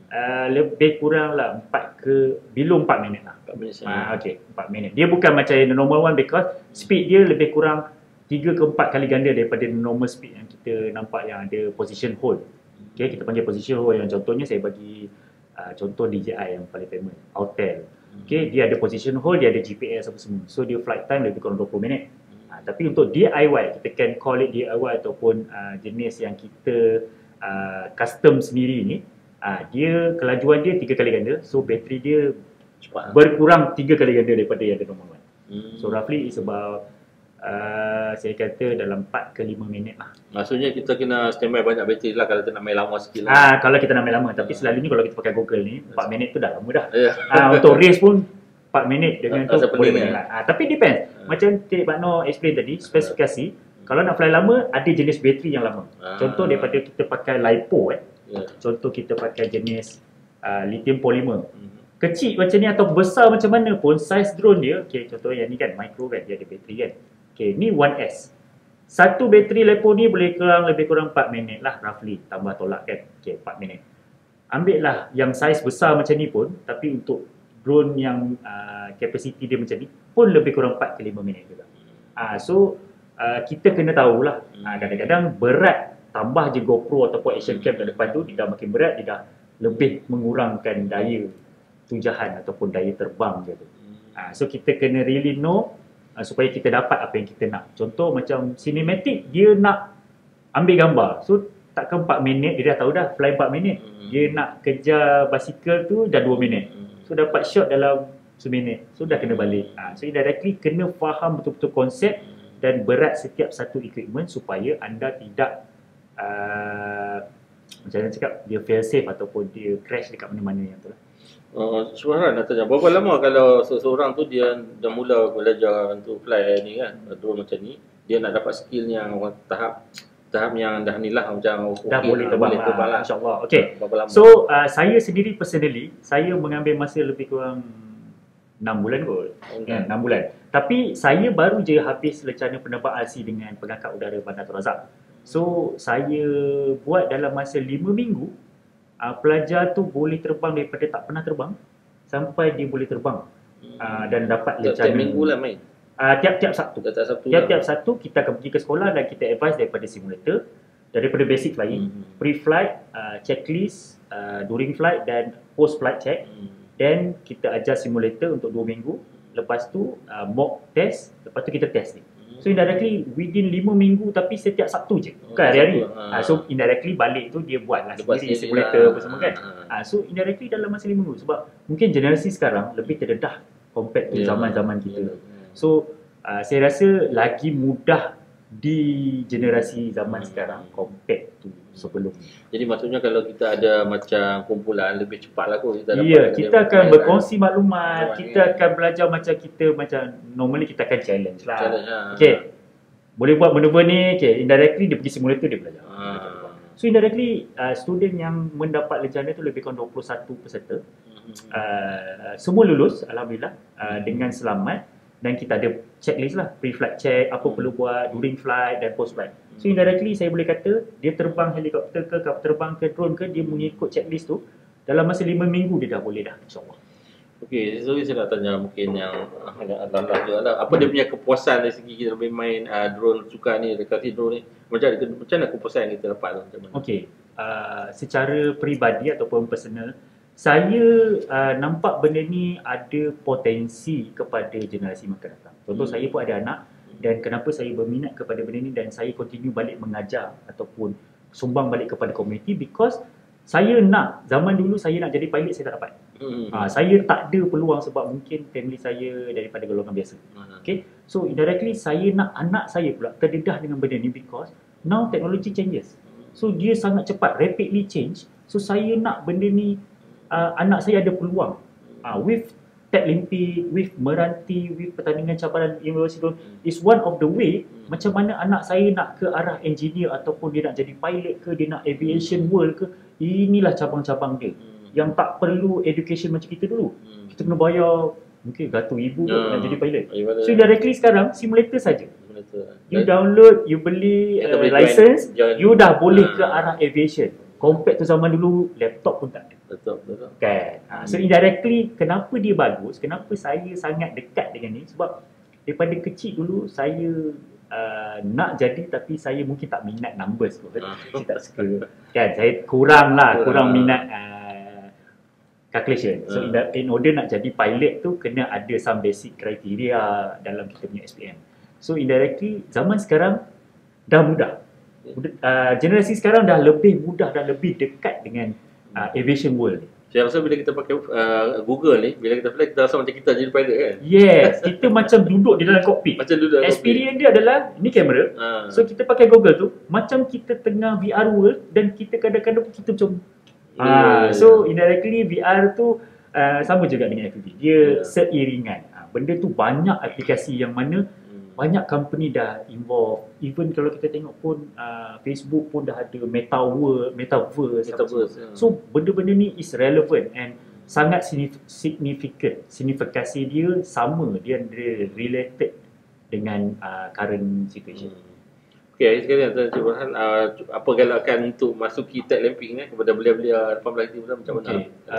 lebih kurang lah below 4 minit lah. 4 minit 4 minit. Dia bukan macam the normal one because speed dia lebih kurang 3 ke 4 kali ganda daripada normal speed yang kita nampak yang ada position hold. Kita panggil position hold yang contohnya saya bagi contoh DJI yang paling famous, Autel. Dia ada position hold, dia ada GPS apa semua. So dia flight time lebih kurang 20 minit. Tapi untuk DIY, kita can call it DIY ataupun jenis yang kita custom sendiri ni, dia kelajuan dia 3 kali ganda. So bateri dia cepat, berkurang 3 kali ganda daripada yang ada normal one. So roughly is about saya kata dalam 4 ke 5 minit lah. Maksudnya kita kena standby banyak bateri lah kalau kita nak main lama sikit lah. Kalau kita nak main lama, tapi selalunya kalau kita pakai Google ni 4 minit tu dah lama dah. Untuk race pun 4 minit dengan tu boleh main lah. Tapi depends. Macam Cik Bakno explain tadi, spesifikasi kalau nak fly lama ada jenis bateri yang lama. Contoh daripada kita pakai LiPo contoh kita pakai jenis lithium polymer. Kecil macam ni atau besar macam mana pun size drone dia, contoh yang ni kan micro kan, dia ada bateri kan. Ni 1S. Satu bateri LiPo ni boleh lebih kurang 4 minit lah roughly, tambah tolak kan. 4 minit. Ambil lah yang saiz besar macam ni pun, tapi untuk drone yang capacity dia macam ni pun lebih kurang 4 ke 5 minit juga. So kita kena tahulah, kadang-kadang berat tambah je GoPro ataupun action cam kat depan tu, dia dah makin berat, dia dah lebih mengurangkan daya tujahan ataupun daya terbang dia tu. So kita kena really know supaya kita dapat apa yang kita nak. Contoh macam cinematic, dia nak ambil gambar. So takkan 4 minit, dia dah tahu dah fly 4 minit. Dia nak kejar basikal tu dah 2 minit. So dapat shot dalam seminit. So dah kena balik. So indirectly kena faham betul-betul konsep dan berat setiap satu equipment supaya anda tidak macam mana cakap, dia fail safe ataupun dia crash dekat mana-mana yang tu lah. Suharan nak tanya, berapa lama kalau seseorang tu dia dah mula belajar untuk fly ni kan, drone macam ni, dia nak dapat skill yang tahap yang dah ni lah, macam dah boleh terbang lah, insyaAllah. Berapa lama? So saya sendiri personally, saya mengambil masa lebih kurang 6 bulan kot. 6 bulan. Tapi saya baru je habis lencana penerbang RC dengan pengangkat udara Bandar Tun Razak. So saya buat dalam masa 5 minggu. Pelajar tu boleh terbang daripada tak pernah terbang sampai dia boleh terbang dan dapat lencana. Tiap minggu lah main? Tiap-tiap Sabtu. Tiap-tiap Sabtu kita akan pergi ke sekolah dan kita advise daripada simulator, daripada basic flying, pre-flight, checklist, during flight dan post-flight check. Then kita ajar simulator untuk 2 minggu. Lepas tu mock test, lepas tu kita test ni. So indirectly within 5 minggu tapi setiap Sabtu je, bukan hari-hari. So indirectly balik tu dia buat lah sendiri simulator apa semua kan. So indirectly dalam masa 5 minggu, sebab mungkin generasi sekarang lebih terdedah compared to zaman-zaman kita. So saya rasa lagi mudah di generasi zaman sekarang compared to sebelum. Jadi maksudnya kalau kita ada macam kumpulan lebih cepat lah kot kita dapat. Ya, kita akan berkongsi maklumat, kita akan belajar macam normally kita akan challenge lah. Boleh buat benda ni, indirectly dia pergi simulator dia belajar. So indirectly student yang mendapat lencana tu lebih kurang 21 peserta. Semua lulus alhamdulillah dengan selamat. Dan kita ada checklist lah, pre-flight check, apa perlu buat during flight dan post-flight. So indirectly saya boleh kata, dia terbang helikopter ke, terbang ke drone ke, dia mengikut checklist tu, dalam masa 5 minggu dia dah boleh dah, insyaAllah. Okey, so saya nak tanya mungkin yang agak dalam juga lah. Apa dia punya kepuasan dari segi kita bermain drone sukan ni, dekat drone ni? Macam mana kepuasan yang kita dapat tu? Macam mana? Okey, secara peribadi ataupun personal, saya nampak benda ni ada potensi kepada generasi makan datang. Contoh saya pun ada anak, dan kenapa saya berminat kepada benda ni dan saya continue balik mengajar ataupun sumbang balik kepada komuniti, because saya nak, zaman dulu saya nak jadi pilot, saya tak dapat. Saya tak ada peluang sebab mungkin family saya daripada golongan biasa. Okay, so indirectly saya nak anak saya pula terdedah dengan benda ni, because now technology changes. So dia sangat cepat, rapidly change. So saya nak benda ni, anak saya ada peluang. With Tech Limpik, with Meranti, with pertandingan cabaran University Drone, is one of the way macam mana anak saya nak ke arah engineer ataupun dia nak jadi pilot ke, dia nak aviation world ke. Inilah cabang-cabang dia yang tak perlu education macam kita dulu. Kita kena bayar mungkin ratus ribu nak jadi pilot. So directly sekarang simulator saja. You download, you beli license, you dah boleh ke arah aviation. Compared tu zaman dulu, laptop pun tak ada. Betul. Kan? So indirectly, kenapa dia bagus, kenapa saya sangat dekat dengan ni, sebab daripada kecil dulu saya nak jadi, tapi saya mungkin tak minat numbers kot. Saya tak suka. Kan, saya kurang minat calculation. So in order nak jadi pilot tu, kena ada some basic criteria dalam kita punya SPM. So indirectly, zaman sekarang dah mudah. Generasi sekarang dah lebih mudah, dah lebih dekat dengan aviation world ni. Saya rasa bila kita pakai Google ni, bila kita fly, kita rasa macam kita jadi pilot kan? Yes, kita macam duduk di dalam kokpit. Macam duduk dalam experience dia adalah, ni kamera. So kita pakai Google tu, macam kita tengah VR world, dan kita kadang-kadang kita macam so indirectly VR tu sama juga dengan FPV. Dia seiringan. Benda tu banyak aplikasi yang mana banyak company dah involve. Even kalau kita tengok pun Facebook pun dah ada metaverse. So benda-benda ni is relevant and sangat significant. Signifikasi dia sama, dia related dengan current situation. Okay, sekali nak tanya Burhan, apa galakan untuk masuki Tech Limpik ni kepada belia-belia 18 tim macam mana?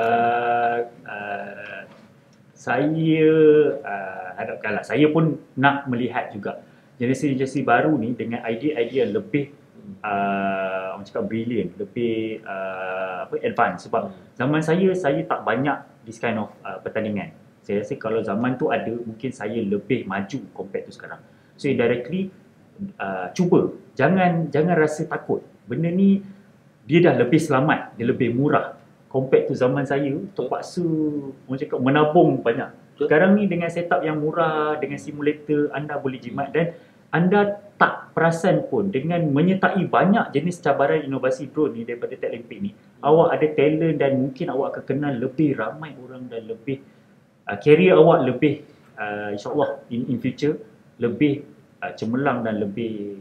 Saya harapkanlah, saya pun nak melihat juga generasi-generasi baru ni dengan idea-idea lebih orang cakap brilliant, lebih advance. Sebab zaman saya tak banyak this kind of pertandingan. Saya rasa kalau zaman tu ada, mungkin saya lebih maju compared to sekarang. So indirectly, cuba, jangan rasa takut. Benda ni dia dah lebih selamat, dia lebih murah. Compared to zaman saya, terpaksa orang cakap menabung banyak. Sekarang ni dengan setup yang murah, dengan simulator, anda boleh jimat dan anda tak perasan pun dengan menyertai banyak jenis cabaran inovasi drone ni daripada Tech Limpik ni. Awak ada talent dan mungkin awak akan kenal lebih ramai orang dan lebih career awak lebih insyaAllah in future lebih cemerlang dan lebih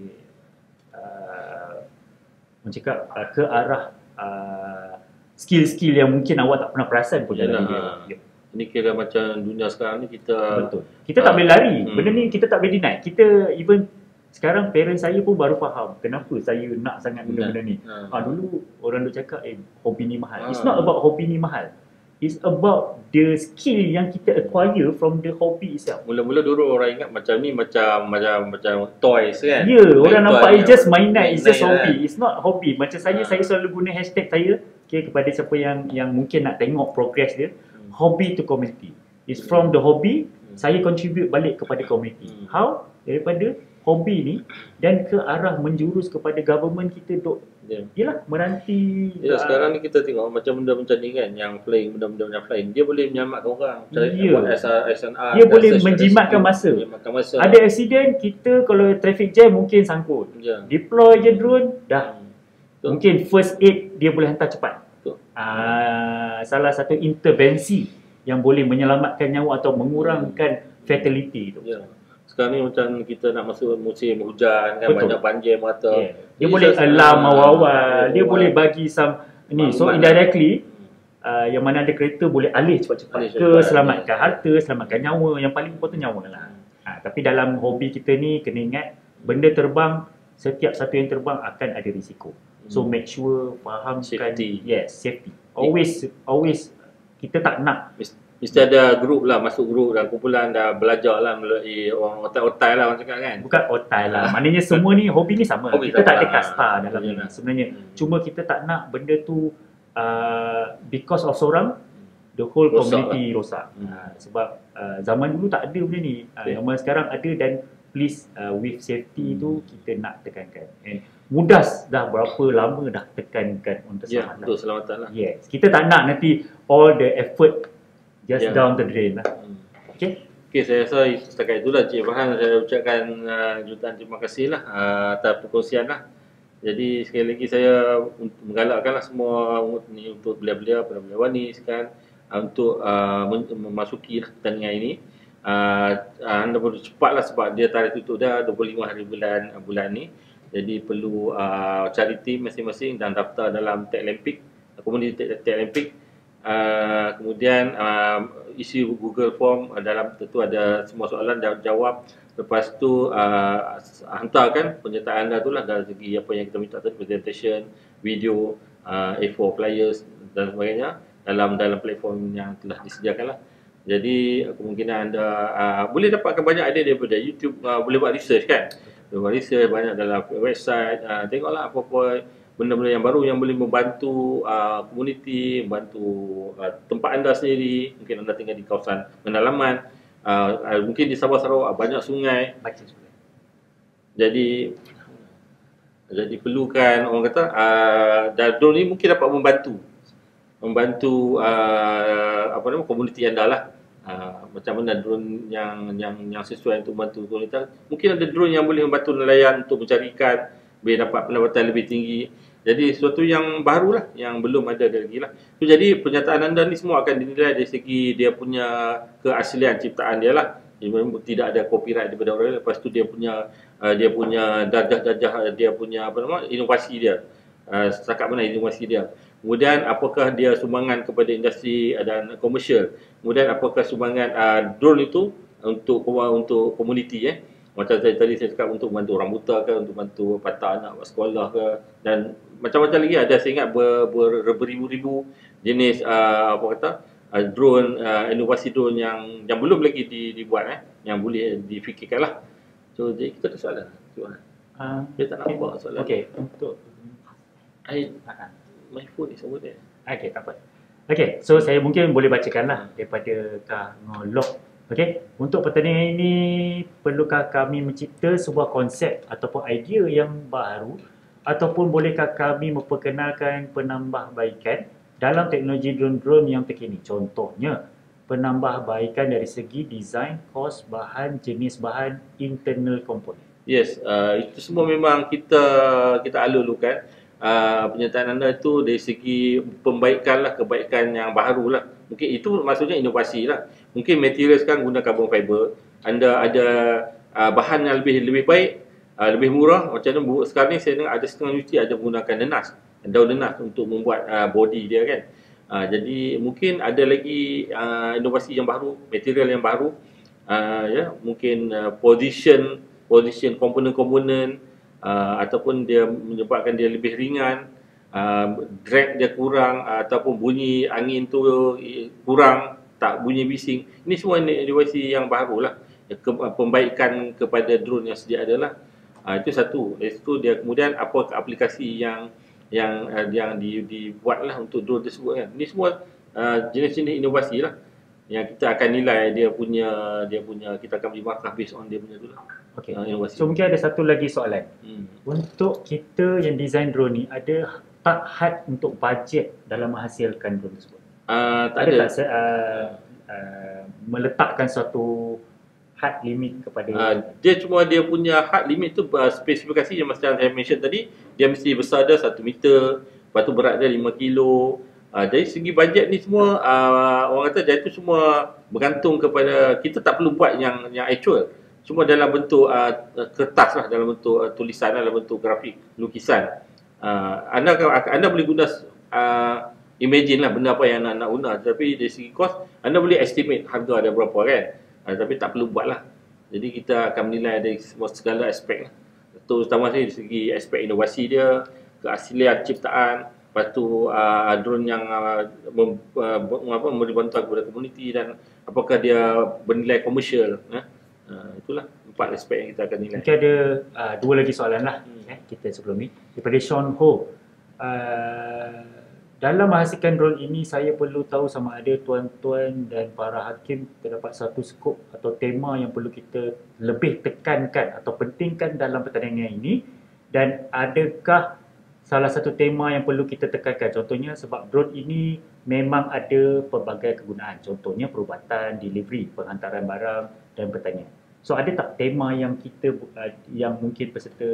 orang cakap ke arah skill-skill yang mungkin awak tak pernah perasan pun dalam dia. Ini kira macam dunia sekarang ni kita... Betul. Kita tak boleh lari. Benda ni kita tak boleh deny. Kita even sekarang parents saya pun baru faham kenapa saya nak sangat benda-benda ni. Dulu orang duk cakap hobi ni mahal. It's not about hobi ni mahal. It's about the skill yang kita acquire from the hobby itself. Mula-mula dulu orang ingat macam ni macam toys kan. Ya, orang nampak it's just mainan, it's just hobby. It's not hobby. Macam saya selalu guna hashtag saya kepada siapa yang mungkin nak tengok progress dia. Hobby to community. It's from the hobby, saya contribute balik kepada community. How? Daripada hobi ni dan ke arah menjurus kepada government kita duk yalah meranti. Sekarang ni kita tengok macam benda macam ni kan, yang flying, benda-benda yang flying, dia boleh menyelamatkan orang. Buat SNR, dia boleh menjimatkan masa. Ada accident, kita kalau traffic jam mungkin sangkut. Deploy je drone, dah. Mungkin first aid dia boleh hantar cepat. Salah satu intervensi yang boleh menyelamatkan nyawa atau mengurangkan fatality tu. Sekarang ni macam kita nak masuk musim hujan kan, banyak banjir merata. Dia boleh alarm awal-awal, dia boleh bagi some ni. So indirectly yang mana ada kereta boleh alih cepat-cepat ke selamatkan harta, selamatkan nyawa. Yang paling important nyawa lah. Tapi dalam hobi kita ni kena ingat, benda terbang, setiap satu yang terbang akan ada risiko. So make sure fahamkan safety. Yes, safety. Always kita tak nak Mesti ada grup lah, masuk grup dan kumpulan dah belajar lah melalui orang otai-otai lah orang cakap kan. Bukan otai lah. Maknanya semua ni hobi ni sama. Hobi Kita sama tak ada lah. kasta dalam ni Yalah. sebenarnya. Cuma kita tak nak benda tu because of seorang the whole Rosak community rosak. Sebab zaman dulu tak ada benda ni. Zaman sekarang ada dan please with safety tu kita nak tekankan. And Mudas dah berapa lama dah tekankan untuk Ya, keselamatan. untuk keselamatan lah. Yes. Kita tak nak nanti all the effort just down the drain lah. Okay? Okey, saya rasa setakat itulah Cik Farhan. Saya ucapkan jutaan terima kasih lah atas perkongsian lah. Jadi sekali lagi saya menggalakkan lah semua ni untuk belia-belia, belia-belia ni sekarang untuk memasuki lah pertandingan ini. Anda perlu cepatlah sebab dia tarikh tutup dah 25 hari bulan ni. Jadi perlu cari tim masing-masing dan daftar dalam Tech Olympic, komuniti Tech Olympic. Kemudian isi Google Form, dalam tentu ada semua soalan jawab. Lepas tu hantarkan penyertaan anda tu lah dari segi apa yang kita minta tadi, presentation, video, A4 flyers dan sebagainya dalam platform yang telah disediakan lah. Jadi kemungkinan anda boleh dapatkan banyak idea daripada YouTube, boleh buat research kan. Boleh buat research banyak dalam website, tengoklah apa-apa benda-benda yang baru yang boleh membantu komuniti, membantu tempat anda sendiri. Mungkin anda tinggal di kawasan pendalaman, mungkin di Sabah Sarawak banyak sungai. Baca sungai. Jadi perlukan orang kata dan drone ni mungkin dapat membantu apa nama komuniti anda lah. Macam mana drone yang sesuai untuk membantu komuniti. Mungkin ada drone yang boleh membantu nelayan untuk mencari ikan, boleh dapat pendapatan lebih tinggi. Jadi sesuatu yang baru lah, yang belum ada lagi lah. So, jadi pernyataan anda ni semua akan dinilai dari segi dia punya keaslian ciptaan dia lah. Tidak ada copyright daripada orang lain. Lepas tu dia punya darjah-darjah, dia punya apa nama, inovasi dia. Setakat mana inovasi dia. Kemudian apakah dia sumbangan kepada industri dan komersial. Kemudian apakah sumbangan drone itu untuk komuniti Macam tadi saya cakap untuk membantu orang buta ke, untuk membantu patah anak buat sekolah ke, dan macam-macam lagi ada. Saya ingat beribu-ribu jenis drone, inovasi drone yang belum lagi dibuat yang boleh difikirkan lah. So jadi kita ada soalan. Dia tak nampak soalan. Okay, untuk My phone is over there. okay, tak apa. Okay, so saya mungkin boleh bacakan lah daripada Kak Ngolok. Okay, untuk pertandingan ini perlukah kami mencipta sebuah konsep ataupun idea yang baru, ataupun bolehkah kami memperkenalkan penambahbaikan dalam teknologi drone-drone yang terkini? Contohnya, penambahbaikan dari segi design, kos, bahan, jenis bahan, internal komponen. Yes, itu semua memang kita alur-alurkan. Penyertaan anda itu dari segi kebaikan yang baru lah. Mungkin itu maksudnya inovasi lah. Mungkin material sekarang guna carbon fiber. Anda ada bahan yang lebih baik, lebih murah. Macam mana sekarang ni saya dengar ada setengah universiti ada menggunakan daun nenas untuk membuat body dia kan. Jadi mungkin ada lagi inovasi yang baru, material yang baru. Mungkin position komponen-komponen, ataupun dia menyebabkan dia lebih ringan, drag dia kurang, ataupun bunyi angin tu kurang, tak bunyi bising. Ini semua inovasi yang baru lah, pembaikan kepada drone yang sedia ada lah. Itu satu. Dari situ dia kemudian apa aplikasi yang dibuat lah untuk drone tersebut kan. Ini semua jenis-jenis inovasi lah yang kita akan nilai dia punya kita akan beri markah based on dia punya tu lah. Okay. So mungkin ada satu lagi soalan. Untuk kita yang design drone ni, ada tak had untuk bajet dalam menghasilkan drone tersebut? Tak ada. Meletakkan suatu hard limit kepada dia punya hard limit tu spesifikasi yang macam saya mention tadi, dia mesti besar dia 1 meter, lepas tu berat dia 5 kilo. Dari segi bajet ni semua orang kata dia tu semua bergantung kepada kita, tak perlu buat yang actual. Semua dalam bentuk kertas lah, dalam bentuk tulisan, dalam bentuk grafik, lukisan. Anda boleh guna imagine lah benda apa yang nak guna, tapi dari segi kos anda boleh estimate harga ada berapa kan. Tapi tak perlu buat lah. Jadi kita akan menilai dari segala aspek lah. Terutama dari segi aspek inovasi dia, keaslian ciptaan, lepas tu drone yang memberi bantuan kepada komuniti, dan apakah dia bernilai komersial. Itulah 4 aspek yang kita akan nilai. Mungkin ada 2 lagi soalan lah kita sebelum ni. Daripada Sean Ho. Dalam menghasilkan drone ini, saya perlu tahu sama ada tuan-tuan dan para hakim terdapat satu skop atau tema yang perlu kita lebih tekankan atau pentingkan dalam pertandingan ini, dan adakah salah satu tema yang perlu kita tekankan. Contohnya sebab drone ini memang ada pelbagai kegunaan. Contohnya perubatan, delivery, penghantaran barang dan pertanian. So ada tak tema yang kita yang mungkin peserta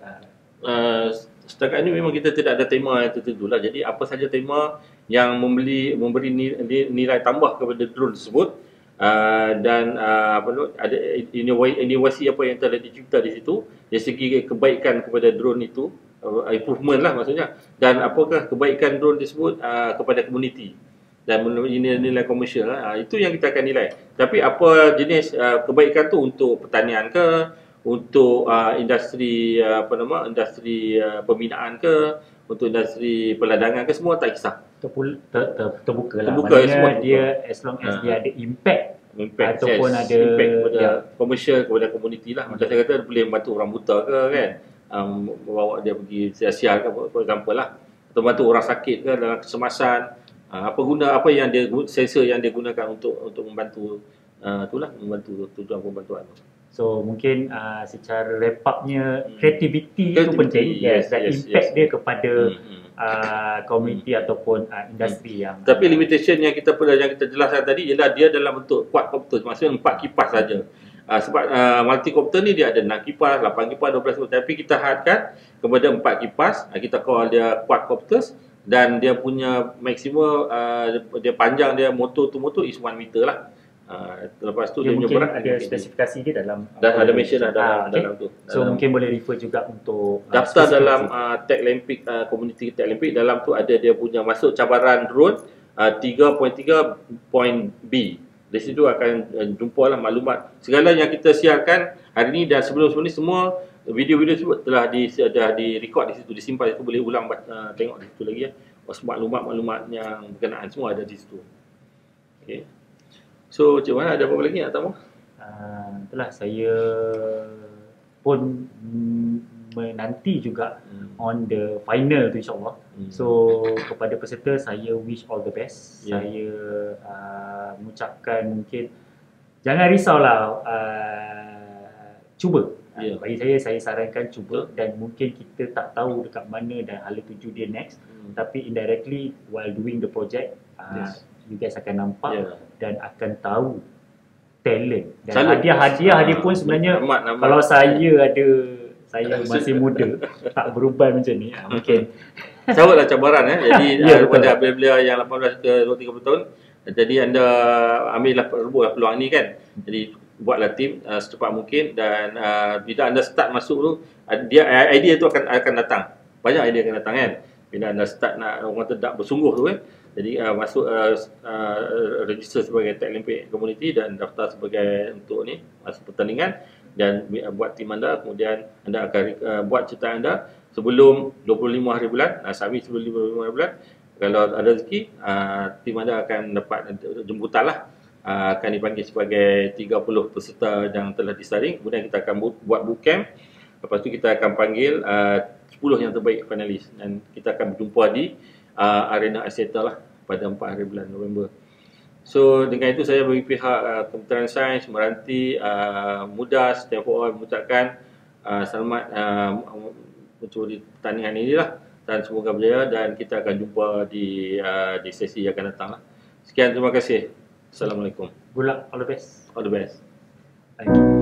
setakat ini memang kita tidak ada tema yang tertentu lah. Jadi apa saja tema yang memberi nilai tambah kepada drone tersebut, dan ada inovasi apa yang telah dicipta di situ dari segi kebaikan kepada drone itu, improvement lah maksudnya, dan apakah kebaikan drone tersebut kepada komuniti dan nilai komersial, itu yang kita akan nilai. Tapi apa jenis kebaikan tu, untuk pertanian ke, untuk industri industri pembinaan ke, untuk industri peladangan ke, semua tak kisah. Terbuka lah. Terbuka, semua dia as long as dia ada impact ataupun ada impact kepada komersial, kepada komuniti lah. Macam saya kata, boleh membantu orang buta ke kan, bawa dia pergi siar ke, for example lah, atau bantu orang sakit ke dalam kesemasan. Apa yang dia, sensor yang dia gunakan untuk membantu itulah, membantu tujuan pembantuan. So mungkin secara wrap up-nya kreativiti itu penting, dan impact dia kepada komuniti ataupun industri yang. Tapi limitation yang kita jelaskan tadi ialah dia dalam bentuk quadcopter, maksudnya 4 kipas saja. Sebab multicopter ni dia ada 6 kipas, 8 kipas, 12 kipas, tapi kita hadkan kepada 4 kipas. Kita call dia quadcopters, dan dia punya maksimum dia panjang dia motor is 1 meter lah. Lepas tu dia punya berat ada spesifikasi dia dalam, dan ada mention dalam tu. So mungkin boleh refer juga untuk daftar dalam Tech Olympic, community Tech Olympic. Dalam tu ada dia punya masuk cabaran drone 3.3.B. Di situ akan jumpa lah maklumat segala yang kita siarkan hari ni, dan sebelum ni semua video-video tersebut telah di record di situ, disimpan. Itu boleh ulang tengok di situ lagi ya. Maklumat-maklumat yang berkenaan semua ada di situ. Okey. So, Cik Wan, ada apa lagi nak tambah? Itulah, saya pun menanti juga on the final tu, insyaAllah. So, kepada peserta, saya wish all the best. Saya mengucapkan mungkin, jangan risaulah, cuba. Bagi saya sarankan cuba, dan mungkin kita tak tahu dekat mana dan hala tuju dia next. Tapi indirectly, while doing the project, you guys akan nampak dan akan tahu talent dan hadiah pun sebenarnya kalau saya masih muda tak berubah macam ni mungkin sawatlah cabaran jadi pada bila yang 18 ke 30 tahun, jadi anda ambillah peluang ni kan. Jadi buatlah tim secepat mungkin, dan bila anda start masuk tu, idea tu akan datang. Banyak idea akan datang kan. Bila anda start nak orang kata tak bersungguh tu kan. Jadi masuk register sebagai Tech Olympic Community dan daftar sebagai untuk ni masuk pertandingan, dan buat tim anda. Kemudian anda akan buat cerita anda sebelum 25 hari bulan, submit sebelum 25 hari bulan. Kalau ada rezeki, tim anda akan dapat jemputan lah. Akan dipanggil sebagai 30 peserta yang telah disaring. Kemudian kita akan buat bootcamp. Lepas tu kita akan panggil 10 yang terbaik finalis, dan kita akan berjumpa di Arena Axiata lah pada 4 hari bulan November. So dengan itu saya bagi pihak Kementerian Sains, Meranti, Mudas, Stanford mengucapkan selamat mencuri pertandingan inilah, dan semoga berjaya, dan kita akan jumpa di sesi yang akan datang lah. Sekian, terima kasih. Assalamualaikum. Good luck, all the best. All the best. Thank you.